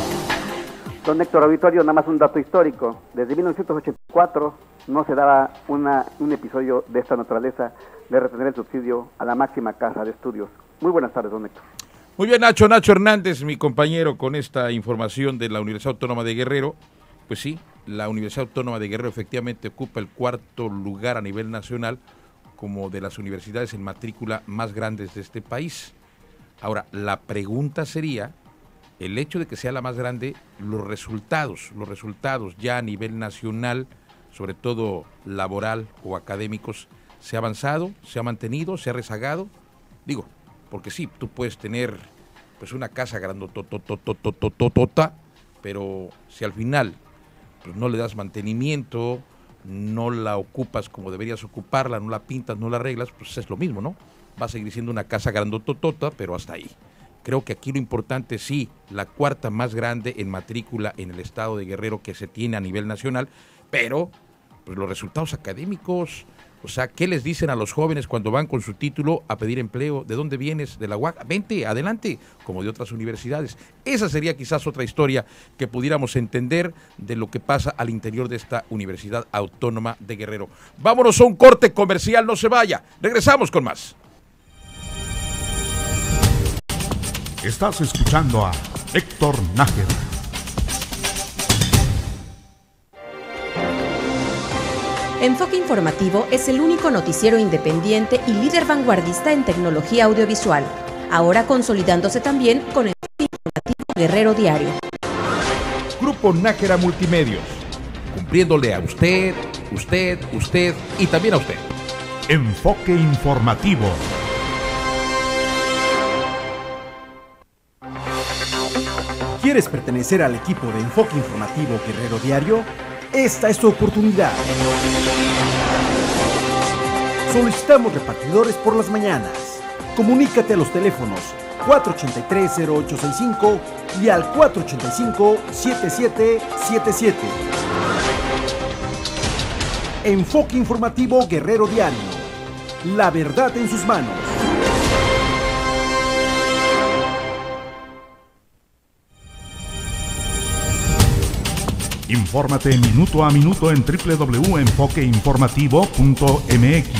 Don Héctor Auditorio, nada más un dato histórico. Desde mil novecientos ochenta y cuatro no se daba una, un episodio de esta naturaleza de retener el subsidio a la máxima casa de estudios. Muy buenas tardes, don Héctor. Muy bien, Nacho, Nacho Hernández, mi compañero, con esta información de la Universidad Autónoma de Guerrero. Pues sí, la Universidad Autónoma de Guerrero efectivamente ocupa el cuarto lugar a nivel nacional como de las universidades en matrícula más grandes de este país. Ahora, la pregunta sería, el hecho de que sea la más grande, los resultados, los resultados ya a nivel nacional, sobre todo laboral o académicos, ¿se ha avanzado, se ha mantenido, se ha rezagado? Digo, porque sí, tú puedes tener pues una casa grandototototototota, pero si al final pues no le das mantenimiento, no la ocupas como deberías ocuparla, no la pintas, no la arreglas, pues es lo mismo, ¿no? Va a seguir siendo una casa grandototota, pero hasta ahí. Creo que aquí lo importante sí, la cuarta más grande en matrícula en el estado de Guerrero que se tiene a nivel nacional, pero pues los resultados académicos, o sea, ¿qué les dicen a los jóvenes cuando van con su título a pedir empleo? ¿De dónde vienes? ¿De la U A C? Vente, adelante, como de otras universidades. Esa sería quizás otra historia que pudiéramos entender de lo que pasa al interior de esta Universidad Autónoma de Guerrero. Vámonos a un corte comercial, no se vaya. Regresamos con más. Estás escuchando a Héctor Nájera. Enfoque Informativo es el único noticiero independiente y líder vanguardista en tecnología audiovisual, ahora consolidándose también con Enfoque Informativo Guerrero Diario. Grupo Nájera Multimedios, cumpliéndole a usted, usted, usted y también a usted. Enfoque Informativo. ¿Quieres pertenecer al equipo de Enfoque Informativo Guerrero Diario? Esta es tu oportunidad. Solicitamos repartidores por las mañanas. Comunícate a los teléfonos cuatro ocho tres, cero ocho seis cinco y al cuatro ocho cinco, siete siete siete siete. Enfoque Informativo Guerrero Diario. La verdad en sus manos. Infórmate minuto a minuto en doble u doble u doble u punto enfoque informativo punto m x.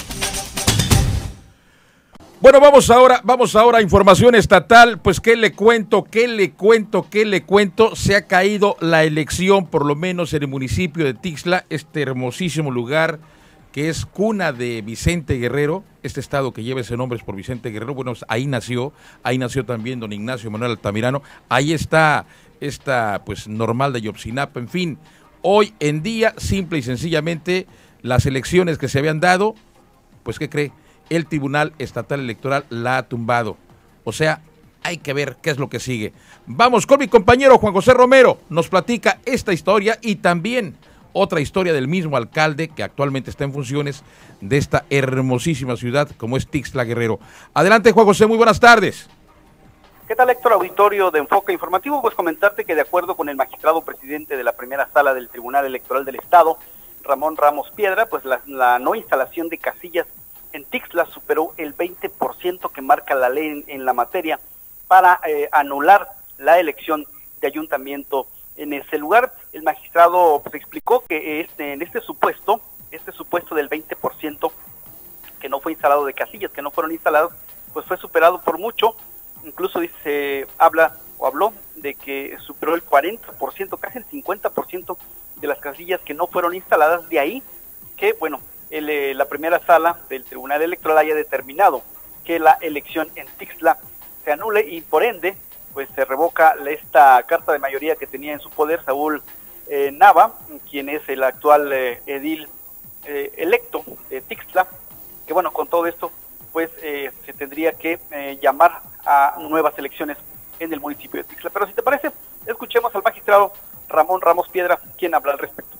Bueno, vamos ahora, vamos ahora a información estatal. Pues qué le cuento, qué le cuento, qué le cuento. Se ha caído la elección, por lo menos en el municipio de Tixla, este hermosísimo lugar que es cuna de Vicente Guerrero, este estado que lleva ese nombre es por Vicente Guerrero. Bueno, ahí nació, ahí nació también don Ignacio Manuel Altamirano. Ahí está esta pues normal de Ayotzinapa. En fin, hoy en día, simple y sencillamente, las elecciones que se habían dado, pues ¿qué cree? El Tribunal Estatal Electoral la ha tumbado. O sea, hay que ver qué es lo que sigue. Vamos con mi compañero Juan José Romero, nos platica esta historia y también otra historia del mismo alcalde que actualmente está en funciones de esta hermosísima ciudad como es Tixla Guerrero. Adelante, Juan José, muy buenas tardes. ¿Qué tal, Héctor, auditorio de Enfoque Informativo? Pues comentarte que de acuerdo con el magistrado presidente de la primera sala del Tribunal Electoral del Estado, Ramón Ramos Piedra, pues la, la no instalación de casillas en Tixla superó el veinte por ciento que marca la ley en, en la materia para eh, anular la elección de ayuntamiento en ese lugar. El magistrado pues explicó que este, en este supuesto, este supuesto del veinte por ciento que no fue instalado de casillas, que no fueron instaladas, pues fue superado por mucho. Incluso dice, habla o habló de que superó el cuarenta por ciento, casi el cincuenta por ciento de las casillas que no fueron instaladas. De ahí que, bueno, el, eh, la primera sala del Tribunal Electoral haya determinado que la elección en Tixla se anule y por ende, pues se revoca esta carta de mayoría que tenía en su poder Saúl eh, Nava, quien es el actual eh, edil eh, electo de Tixla, que bueno, con todo esto, pues eh, se tendría que eh, llamar a nuevas elecciones en el municipio de Tixla. Pero si te parece, escuchemos al magistrado Ramón Ramos Piedra, quien habla al respecto.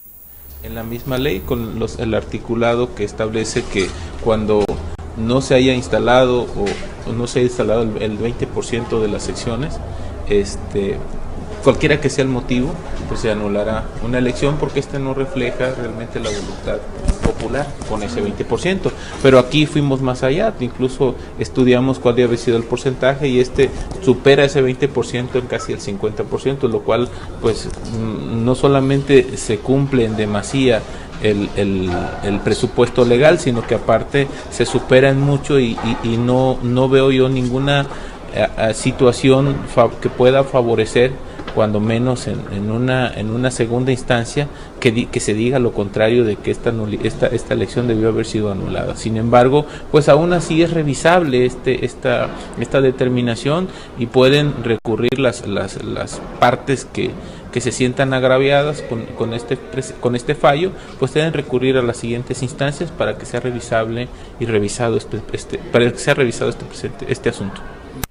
En la misma ley, con los, el articulado que establece que cuando no se haya instalado o, o no se haya instalado el, el veinte por ciento de las secciones, este, cualquiera que sea el motivo, pues se anulará una elección porque esta no refleja realmente la voluntad popular con ese veinte por ciento. Pero aquí fuimos más allá, incluso estudiamos cuál había sido el porcentaje y este supera ese veinte por ciento en casi el cincuenta por ciento, lo cual pues no solamente se cumple en demasía El, el, el presupuesto legal, sino que aparte se supera en mucho y, y, y no, no veo yo ninguna uh, situación que pueda favorecer, cuando menos en, en una en una segunda instancia, que, di, que se diga lo contrario de que esta, esta esta elección debió haber sido anulada. Sin embargo, pues aún así es revisable este esta esta determinación y pueden recurrir las las, las partes que que se sientan agraviadas con, con este con este fallo, pues deben recurrir a las siguientes instancias para que sea revisable y revisado este, este para que sea revisado este presente, este asunto.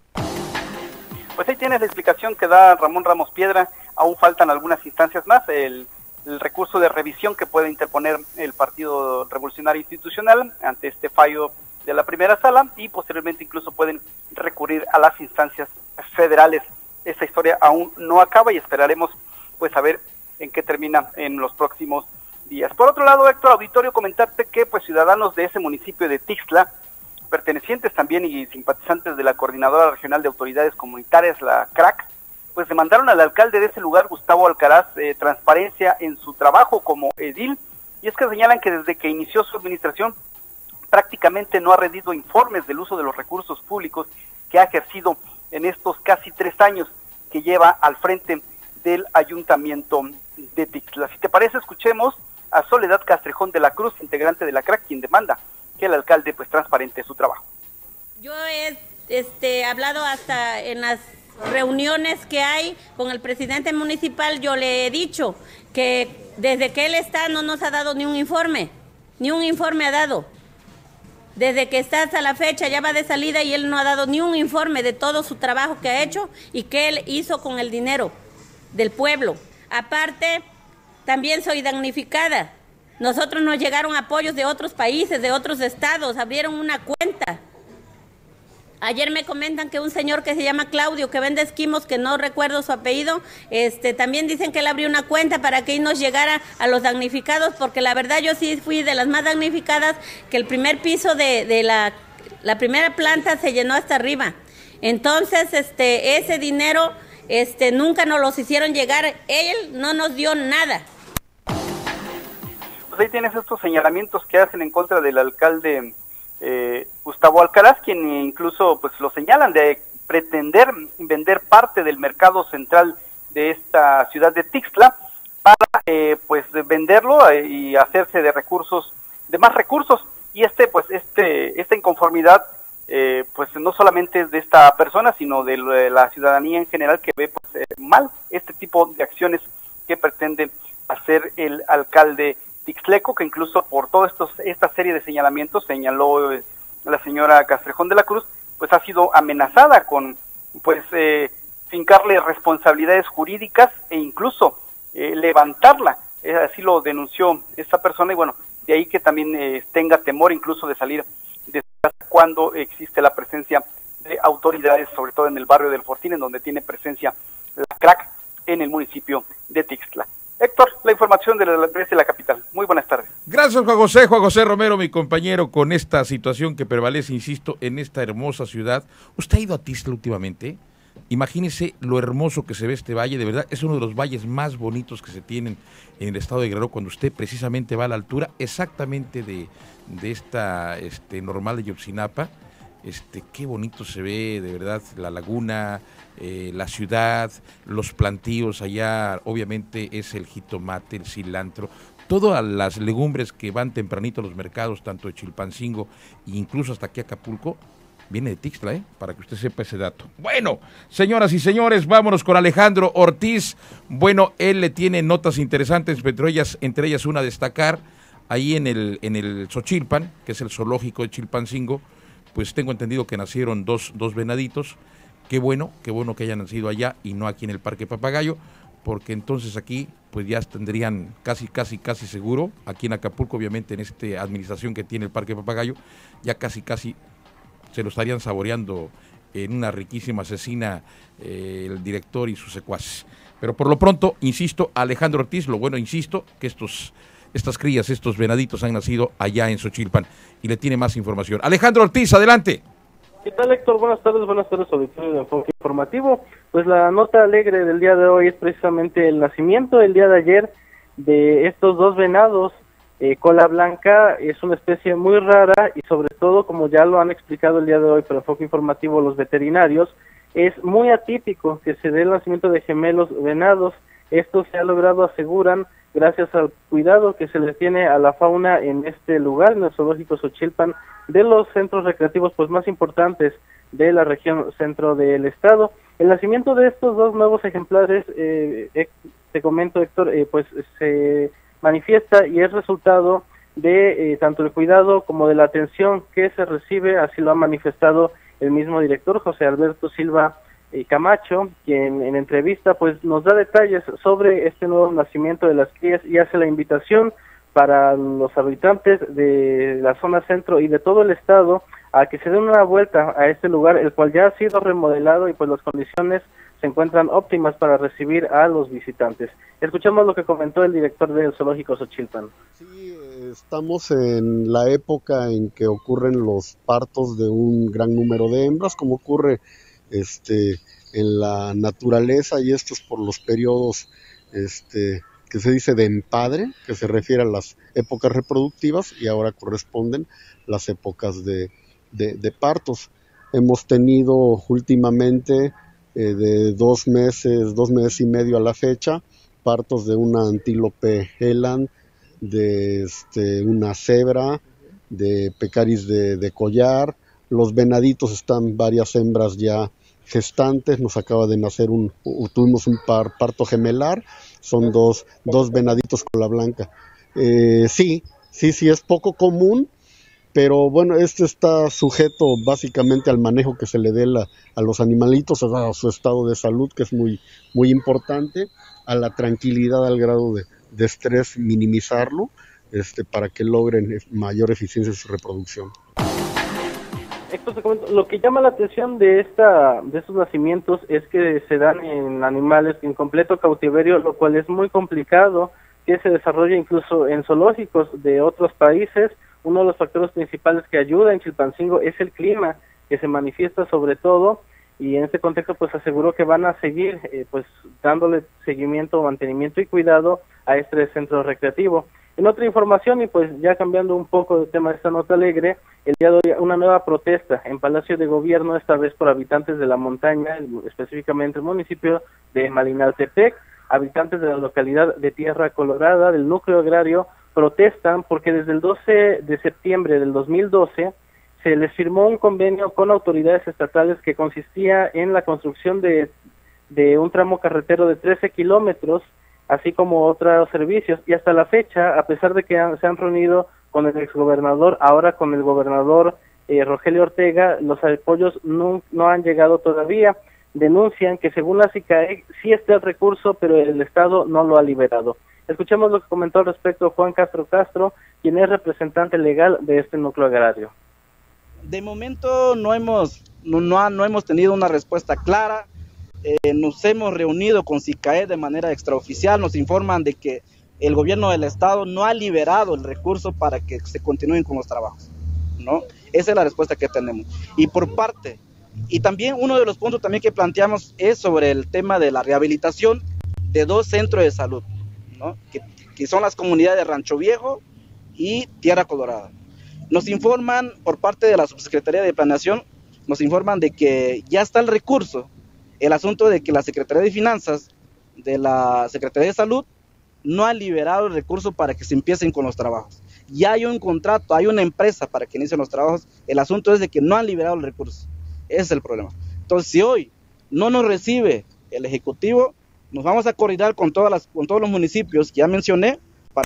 Pues ahí tienes la explicación que da Ramón Ramos Piedra. Aún faltan algunas instancias más, el, el recurso de revisión que puede interponer el Partido Revolucionario Institucional ante este fallo de la primera sala y posteriormente incluso pueden recurrir a las instancias federales. Esta historia aún no acaba y esperaremos pues a ver en qué termina en los próximos días. Por otro lado, Héctor Auditorio, comentarte que pues ciudadanos de ese municipio de Tixla, pertenecientes también y simpatizantes de la Coordinadora Regional de Autoridades Comunitarias, la C R A C, pues demandaron al alcalde de ese lugar, Gustavo Alcaraz, eh, transparencia en su trabajo como edil, y es que señalan que desde que inició su administración prácticamente no ha rendido informes del uso de los recursos públicos que ha ejercido en estos casi tres años que lleva al frente del ayuntamiento de Tixla. Si te parece, escuchemos a Soledad Castrejón de la Cruz, integrante de la C R A C, quien demanda que el alcalde pues transparente su trabajo. Yo he este, hablado hasta en las reuniones que hay con el presidente municipal, yo le he dicho que desde que él está no nos ha dado ni un informe, ni un informe ha dado. Desde que está hasta la fecha ya va de salida y él no ha dado ni un informe de todo su trabajo que ha hecho y que él hizo con el dinero del pueblo. Aparte, también soy damnificada. Nosotros nos llegaron apoyos de otros países, de otros estados, abrieron una cuenta. Ayer me comentan que un señor que se llama Claudio, que vende esquimos, que no recuerdo su apellido, este, también dicen que él abrió una cuenta para que nos llegara a los damnificados, porque la verdad yo sí fui de las más damnificadas, que el primer piso de, de la, la primera planta se llenó hasta arriba. Entonces, este, ese dinero este, nunca nos los hicieron llegar, él no nos dio nada. Pues ahí tienes estos señalamientos que hacen en contra del alcalde Eh, Gustavo Alcaraz, quien incluso pues lo señalan de pretender vender parte del mercado central de esta ciudad de Tixla para eh, pues venderlo eh, y hacerse de recursos, de más recursos, y este pues este esta inconformidad eh, pues no solamente es de esta persona, sino de la ciudadanía en general, que ve pues eh, mal este tipo de acciones que pretende hacer el alcalde Tixleco, que incluso por toda esta serie de señalamientos, señaló eh, la señora Castrejón de la Cruz, pues ha sido amenazada con pues eh, fincarle responsabilidades jurídicas e incluso eh, levantarla, eh, así lo denunció esta persona, y bueno, de ahí que también eh, tenga temor incluso de salir de casa cuando existe la presencia de autoridades, sobre todo en el barrio del Fortín, en donde tiene presencia la C R A C en el municipio de Tixla. Héctor, la información de la, de la capital. Gracias, Juan José, Juan José Romero, mi compañero, con esta situación que prevalece, insisto, en esta hermosa ciudad. ¿Usted ha ido a Tixla últimamente? Imagínese lo hermoso que se ve este valle, de verdad, es uno de los valles más bonitos que se tienen en el estado de Guerrero, cuando usted precisamente va a la altura exactamente de, de esta este, normal de Yotzinapa. Este, qué bonito se ve, de verdad, la laguna, eh, la ciudad, los plantíos allá, obviamente es el jitomate, el cilantro, todas las legumbres que van tempranito a los mercados, tanto de Chilpancingo e incluso hasta aquí a Acapulco, viene de Tixla, ¿eh? Para que usted sepa ese dato. Bueno, señoras y señores, vámonos con Alejandro Ortiz. Bueno, él le tiene notas interesantes, entre ellas, entre ellas una a destacar, ahí en el, en el Xochilpan, que es el zoológico de Chilpancingo, pues tengo entendido que nacieron dos, dos venaditos. Qué bueno, qué bueno que hayan nacido allá y no aquí en el Parque Papagayo, porque entonces aquí pues ya tendrían casi, casi, casi seguro, aquí en Acapulco, obviamente en esta administración que tiene el Parque Papagayo, ya casi, casi se lo estarían saboreando en una riquísima cecina eh, el director y sus secuaces. Pero por lo pronto, insisto, Alejandro Ortiz, lo bueno, insisto, que estos... estas crías, estos venaditos han nacido allá en Xochilpan y le tiene más información. Alejandro Ortiz, adelante. ¿Qué tal, Héctor? Buenas tardes, buenas tardes, auditorio de Enfoque Informativo. Pues la nota alegre del día de hoy es precisamente el nacimiento el día de ayer de estos dos venados. Eh, cola blanca es una especie muy rara y sobre todo, como ya lo han explicado el día de hoy por Enfoque Informativo los veterinarios, es muy atípico que se dé el nacimiento de gemelos venados. Esto se ha logrado, aseguran, gracias al cuidado que se le tiene a la fauna en este lugar, en el zoológico Xochilpan, de los centros recreativos pues más importantes de la región centro del estado. El nacimiento de estos dos nuevos ejemplares, eh, eh, te comento, Héctor, eh, pues se manifiesta y es resultado de eh, tanto el cuidado como de la atención que se recibe, así lo ha manifestado el mismo director, José Alberto Silva Eh, Camacho, quien en entrevista pues nos da detalles sobre este nuevo nacimiento de las crías y hace la invitación para los habitantes de la zona centro y de todo el estado a que se den una vuelta a este lugar, el cual ya ha sido remodelado y pues las condiciones se encuentran óptimas para recibir a los visitantes. Escuchamos lo que comentó el director del zoológico Xochilpan. Sí, estamos en la época en que ocurren los partos de un gran número de hembras, como ocurre este en la naturaleza, y esto es por los periodos este que se dice de empadre, que se refiere a las épocas reproductivas, y ahora corresponden las épocas de, de, de partos. Hemos tenido últimamente eh, de dos meses, dos meses y medio a la fecha, partos de una antílope eland, de este, una cebra, de pecaris de, de collar. Los venaditos están varias hembras ya gestantes, nos acaba de nacer un, tuvimos un par, parto gemelar, son dos, dos venaditos cola blanca. Eh, sí, sí, sí, es poco común, pero bueno, este está sujeto básicamente al manejo que se le dé la, a los animalitos, a su estado de salud, que es muy, muy importante, a la tranquilidad, al grado de, de estrés, minimizarlo, este, para que logren mayor eficiencia en su reproducción. Esto te comento, lo que llama la atención de esta de estos nacimientos es que se dan en animales en completo cautiverio, lo cual es muy complicado que se desarrolle incluso en zoológicos de otros países. Uno de los factores principales que ayuda en Chilpancingo es el clima, que se manifiesta sobre todo, y en este contexto pues aseguró que van a seguir eh, pues dándole seguimiento, mantenimiento y cuidado a este centro recreativo. En otra información, y pues ya cambiando un poco de tema de esta nota alegre, el día de hoy una nueva protesta en Palacio de Gobierno, esta vez por habitantes de la montaña, específicamente el municipio de Malinaltepec. Habitantes de la localidad de Tierra Colorada, del núcleo agrario, protestan porque desde el doce de septiembre del dos mil doce se les firmó un convenio con autoridades estatales que consistía en la construcción de, de un tramo carretero de trece kilómetros, así como otros servicios, y hasta la fecha, a pesar de que han, se han reunido con el exgobernador, ahora con el gobernador eh, Rogelio Ortega, los apoyos no, no han llegado todavía. Denuncian que según la SICAEC sí está el recurso, pero el Estado no lo ha liberado. Escuchemos lo que comentó al respecto Juan Castro Castro, quien es representante legal de este núcleo agrario. De momento no hemos, no, no, no hemos tenido una respuesta clara. Eh, nos hemos reunido con SICAEC de manera extraoficial, nos informan de que el gobierno del estado no ha liberado el recurso para que se continúen con los trabajos, ¿no? Esa es la respuesta que tenemos. Y por parte, y también uno de los puntos también que planteamos es sobre el tema de la rehabilitación de dos centros de salud, ¿no? que, que son las comunidades de Rancho Viejo y Tierra Colorada. Nos informan por parte de la Subsecretaría de Planeación, nos informan de que ya está el recurso, el asunto de que la Secretaría de Finanzas de la Secretaría de Salud no ha liberado el recurso para que se empiecen con los trabajos. Ya hay un contrato, hay una empresa para que inicien los trabajos, el asunto es de que no han liberado el recurso. Ese es el problema. Entonces, si hoy no nos recibe el Ejecutivo, nos vamos a coordinar con, todas las, con todos los municipios que ya mencioné. Para...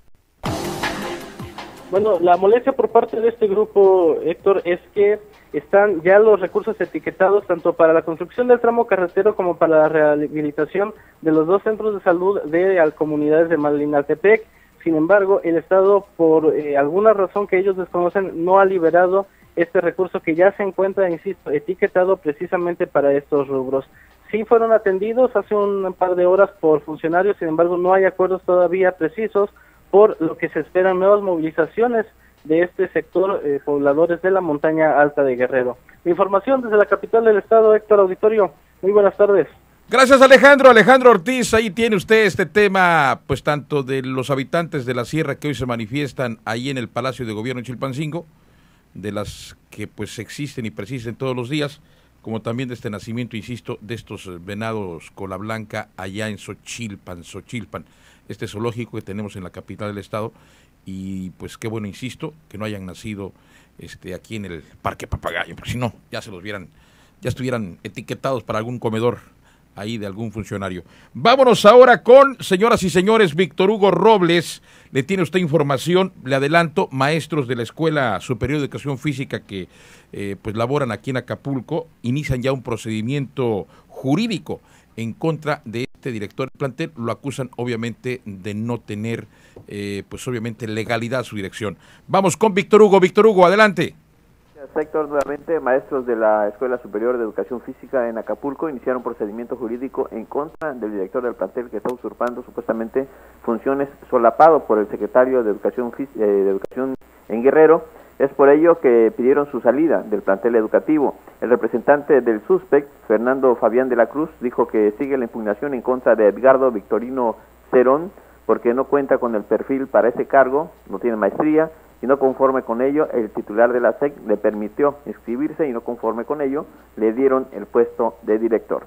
Bueno, la molestia por parte de este grupo, Héctor, es que están ya los recursos etiquetados tanto para la construcción del tramo carretero como para la rehabilitación de los dos centros de salud de las comunidades de Malinaltepec. Sin embargo, el Estado, por eh, alguna razón que ellos desconocen, no ha liberado este recurso que ya se encuentra, insisto, etiquetado precisamente para estos rubros. Sí fueron atendidos hace un par de horas por funcionarios, sin embargo no hay acuerdos todavía precisos, por lo que se esperan nuevas movilizaciones de este sector, eh, pobladores de la montaña alta de Guerrero. Información desde la capital del estado, Héctor Auditorio. Muy buenas tardes. Gracias, Alejandro. Alejandro Ortiz, ahí tiene usted este tema, pues tanto de los habitantes de la sierra que hoy se manifiestan ahí en el Palacio de Gobierno en Chilpancingo, de las que pues existen y persisten todos los días, como también de este nacimiento, insisto, de estos venados cola blanca allá en Xochilpan, Xochilpan, este zoológico que tenemos en la capital del estado, y pues qué bueno, insisto, que no hayan nacido este aquí en el Parque Papagayo, porque si no, ya se los vieran, ya estuvieran etiquetados para algún comedor ahí de algún funcionario. Vámonos ahora con, señoras y señores, Víctor Hugo Robles. Le tiene usted información, le adelanto, maestros de la Escuela Superior de Educación Física que eh, pues laboran aquí en Acapulco, inician ya un procedimiento jurídico en contra de este director del plantel. Lo acusan obviamente de no tener eh, pues obviamente legalidad su dirección. Vamos con Víctor Hugo. Víctor Hugo, adelante. Sector, nuevamente, maestros de la Escuela Superior de Educación Física en Acapulco iniciaron un procedimiento jurídico en contra del director del plantel que está usurpando supuestamente funciones solapado por el secretario de Educación, eh, de Educación en Guerrero. Es por ello que pidieron su salida del plantel educativo. El representante del suspect, Fernando Fabián de la Cruz, dijo que sigue la impugnación en contra de Edgardo Victorino Cerón porque no cuenta con el perfil para ese cargo, no tiene maestría, y no conforme con ello, el titular de la S E C le permitió inscribirse y no conforme con ello, le dieron el puesto de director.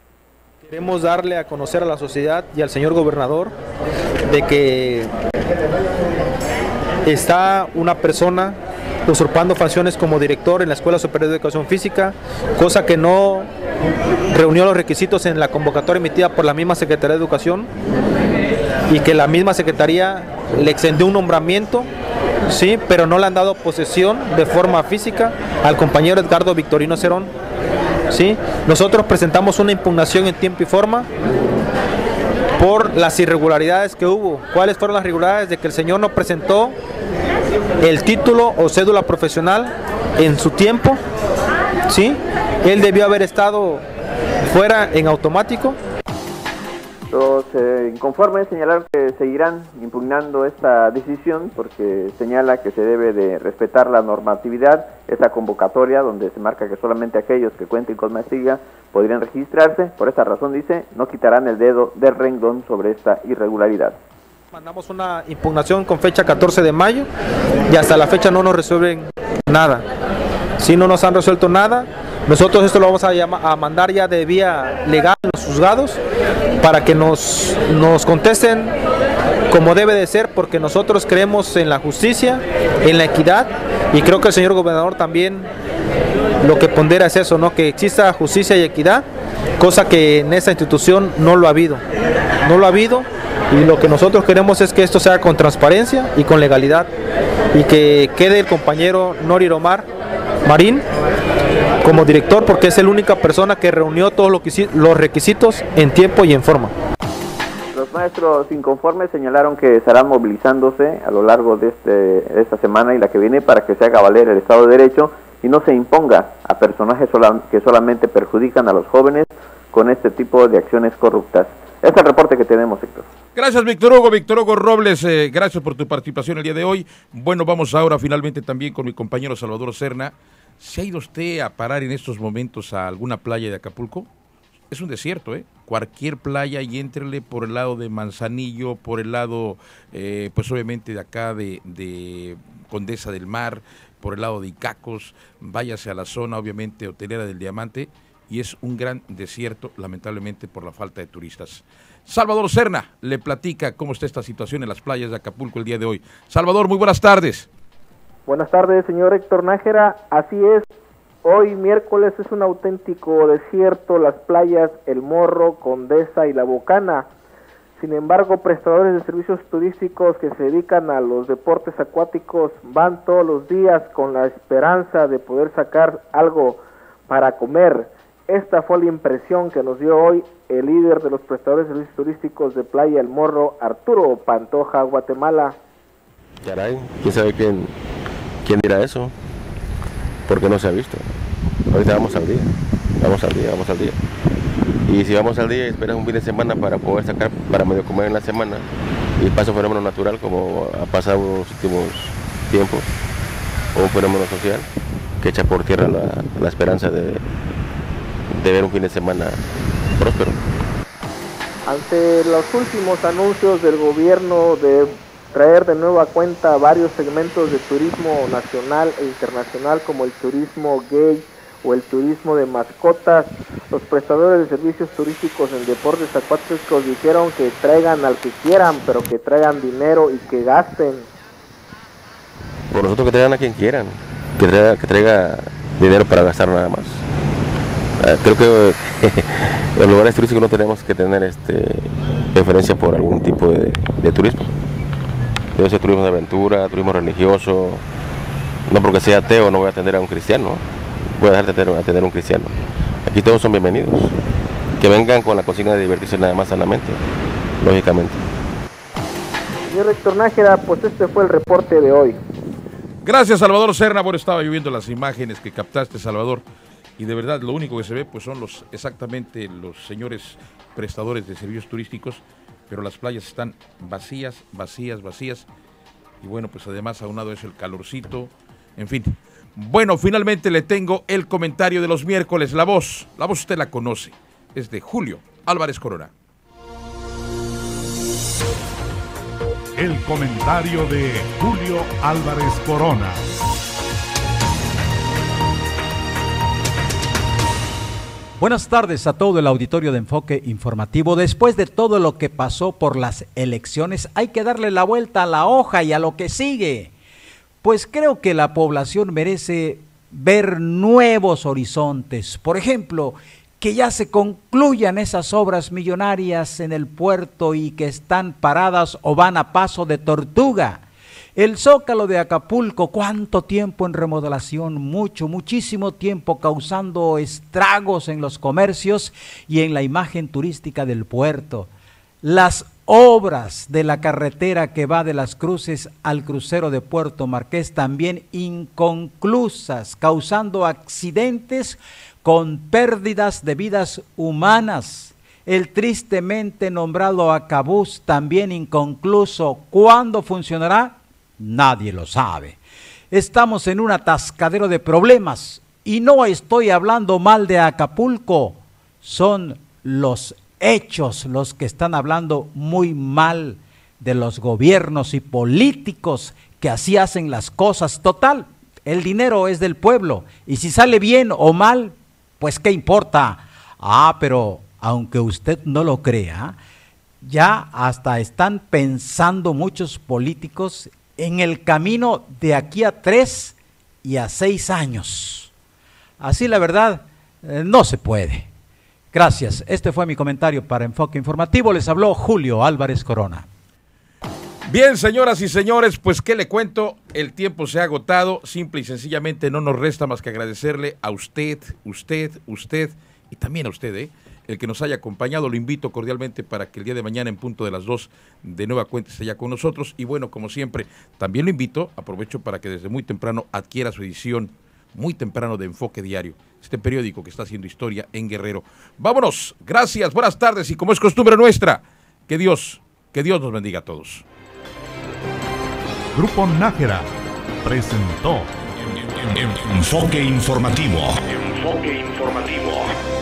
Queremos darle a conocer a la sociedad y al señor gobernador de que está una persona usurpando funciones como director en la Escuela Superior de Educación Física, cosa que no reunió los requisitos en la convocatoria emitida por la misma Secretaría de Educación y que la misma Secretaría le extendió un nombramiento, sí, pero no le han dado posesión de forma física al compañero Edgardo Victorino Cerón. ¿Sí? Nosotros presentamos una impugnación en tiempo y forma por las irregularidades que hubo. ¿Cuáles fueron las irregularidades? De que el señor no presentó el título o cédula profesional en su tiempo, ¿sí? Él debió haber estado fuera en automático. Los eh, inconformes señalaron que seguirán impugnando esta decisión porque señala que se debe de respetar la normatividad, esa convocatoria donde se marca que solamente aquellos que cuenten con maestría podrían registrarse. Por esta razón, dice, no quitarán el dedo del renglón sobre esta irregularidad. Mandamos una impugnación con fecha catorce de mayo y hasta la fecha no nos resuelven nada. Si no nos han resuelto nada, nosotros esto lo vamos a, llamar, a mandar ya de vía legal en los juzgados para que nos, nos contesten como debe de ser, porque nosotros creemos en la justicia, en la equidad, y creo que el señor gobernador también lo que pondera es eso, ¿no? Que exista justicia y equidad, cosa que en esta institución no lo ha habido, no lo ha habido, y lo que nosotros queremos es que esto sea con transparencia y con legalidad, y que quede el compañero Norir Omar Marín como director, porque es la única persona que reunió todos los requisitos en tiempo y en forma. Los maestros inconformes señalaron que estarán movilizándose a lo largo de, este, de esta semana y la que viene para que se haga valer el Estado de Derecho y no se imponga a personajes sola, que solamente perjudican a los jóvenes con este tipo de acciones corruptas. Es el reporte que tenemos, Héctor. Gracias, Víctor Hugo. Víctor Hugo Robles, eh, gracias por tu participación el día de hoy. Bueno, vamos ahora finalmente también con mi compañero Salvador Serna. ¿Se ha ido usted a parar en estos momentos a alguna playa de Acapulco? Es un desierto, ¿eh? Cualquier playa y éntrele por el lado de Manzanillo, por el lado, eh, pues obviamente de acá de, de Condesa del Mar, por el lado de Icacos, váyase a la zona, obviamente, hotelera del Diamante, y es un gran desierto, lamentablemente, por la falta de turistas. Salvador Serna le platica cómo está esta situación en las playas de Acapulco el día de hoy. Salvador, muy buenas tardes. Buenas tardes, señor Héctor Nájera. Así es, hoy miércoles es un auténtico desierto, las playas El Morro, Condesa y La Bocana. Sin embargo, prestadores de servicios turísticos que se dedican a los deportes acuáticos van todos los días con la esperanza de poder sacar algo para comer. Esta fue la impresión que nos dio hoy el líder de los prestadores de servicios turísticos de Playa El Morro, Arturo Pantoja, Guatemala. Caray, ¿quién sabe quién, quién dirá eso? Porque no se ha visto. Ahorita vamos al día, vamos al día, vamos al día. Y si vamos al día y esperas un fin de semana para poder sacar, para medio comer en la semana, y pasa un fenómeno natural como ha pasado en los últimos tiempos, o un fenómeno social que echa por tierra la, la esperanza de, de ver un fin de semana próspero. Ante los últimos anuncios del gobierno de traer de nueva cuenta varios segmentos de turismo nacional e internacional como el turismo gay o el turismo de mascotas, los prestadores de servicios turísticos en deportes acuáticos dijeron que traigan al que quieran, pero que traigan dinero y que gasten. Por nosotros que traigan a quien quieran, que traiga, que traiga dinero para gastar nada más. Uh, creo que en los lugares turísticos no tenemos que tener este preferencia por algún tipo de, de turismo. Debe ser turismo de aventura, turismo religioso. No porque sea ateo no voy a atender a un cristiano, voy a dejar de atender a un cristiano. Aquí todos son bienvenidos. Que vengan con la consigna de divertirse nada más sanamente, lógicamente. Señor Héctor Nájera, pues este fue el reporte de hoy. Gracias, Salvador Serna. Bueno, estaba yo viendo las imágenes que captaste, Salvador, y de verdad lo único que se ve pues son los exactamente los señores prestadores de servicios turísticos, pero las playas están vacías, vacías, vacías, y bueno, pues además aunado a eso el calorcito, en fin. Bueno, finalmente le tengo el comentario de los miércoles, la voz, la voz usted la conoce, es de Julio Álvarez Corona. El comentario de Julio Álvarez Corona. Buenas tardes a todo el auditorio de Enfoque Informativo. Después de todo lo que pasó por las elecciones, hay que darle la vuelta a la hoja y a lo que sigue. Pues creo que la población merece ver nuevos horizontes. Por ejemplo, que ya se concluyan esas obras millonarias en el puerto y que están paradas o van a paso de tortuga. El Zócalo de Acapulco, ¿cuánto tiempo en remodelación? Mucho, muchísimo tiempo causando estragos en los comercios y en la imagen turística del puerto. Las obras de la carretera que va de Las Cruces al crucero de Puerto Marqués también inconclusas, causando accidentes con pérdidas de vidas humanas. El tristemente nombrado Acabús también inconcluso. ¿Cuándo funcionará? Nadie lo sabe. Estamos en un atascadero de problemas y no estoy hablando mal de Acapulco, son los hechos los que están hablando muy mal de los gobiernos y políticos que así hacen las cosas. Total, el dinero es del pueblo y si sale bien o mal, pues qué importa. Ah, pero aunque usted no lo crea, ya hasta están pensando muchos políticos en el camino de aquí a tres y a seis años. Así la verdad, eh, no se puede. Gracias, este fue mi comentario para Enfoque Informativo. Les habló Julio Álvarez Corona. Bien, señoras y señores, pues qué le cuento, el tiempo se ha agotado, simple y sencillamente no nos resta más que agradecerle a usted, usted, usted y también a usted, ¿eh? el que nos haya acompañado. Lo invito cordialmente para que el día de mañana en punto de las dos de nueva cuenta esté ya con nosotros. Y bueno, como siempre, también lo invito, aprovecho para que desde muy temprano adquiera su edición muy temprano de Enfoque Diario. este periódico que está haciendo historia en Guerrero. Vámonos, gracias, buenas tardes y como es costumbre nuestra, que Dios, que Dios nos bendiga a todos. Grupo Nájera presentó Enfoque informativo. Enfoque informativo.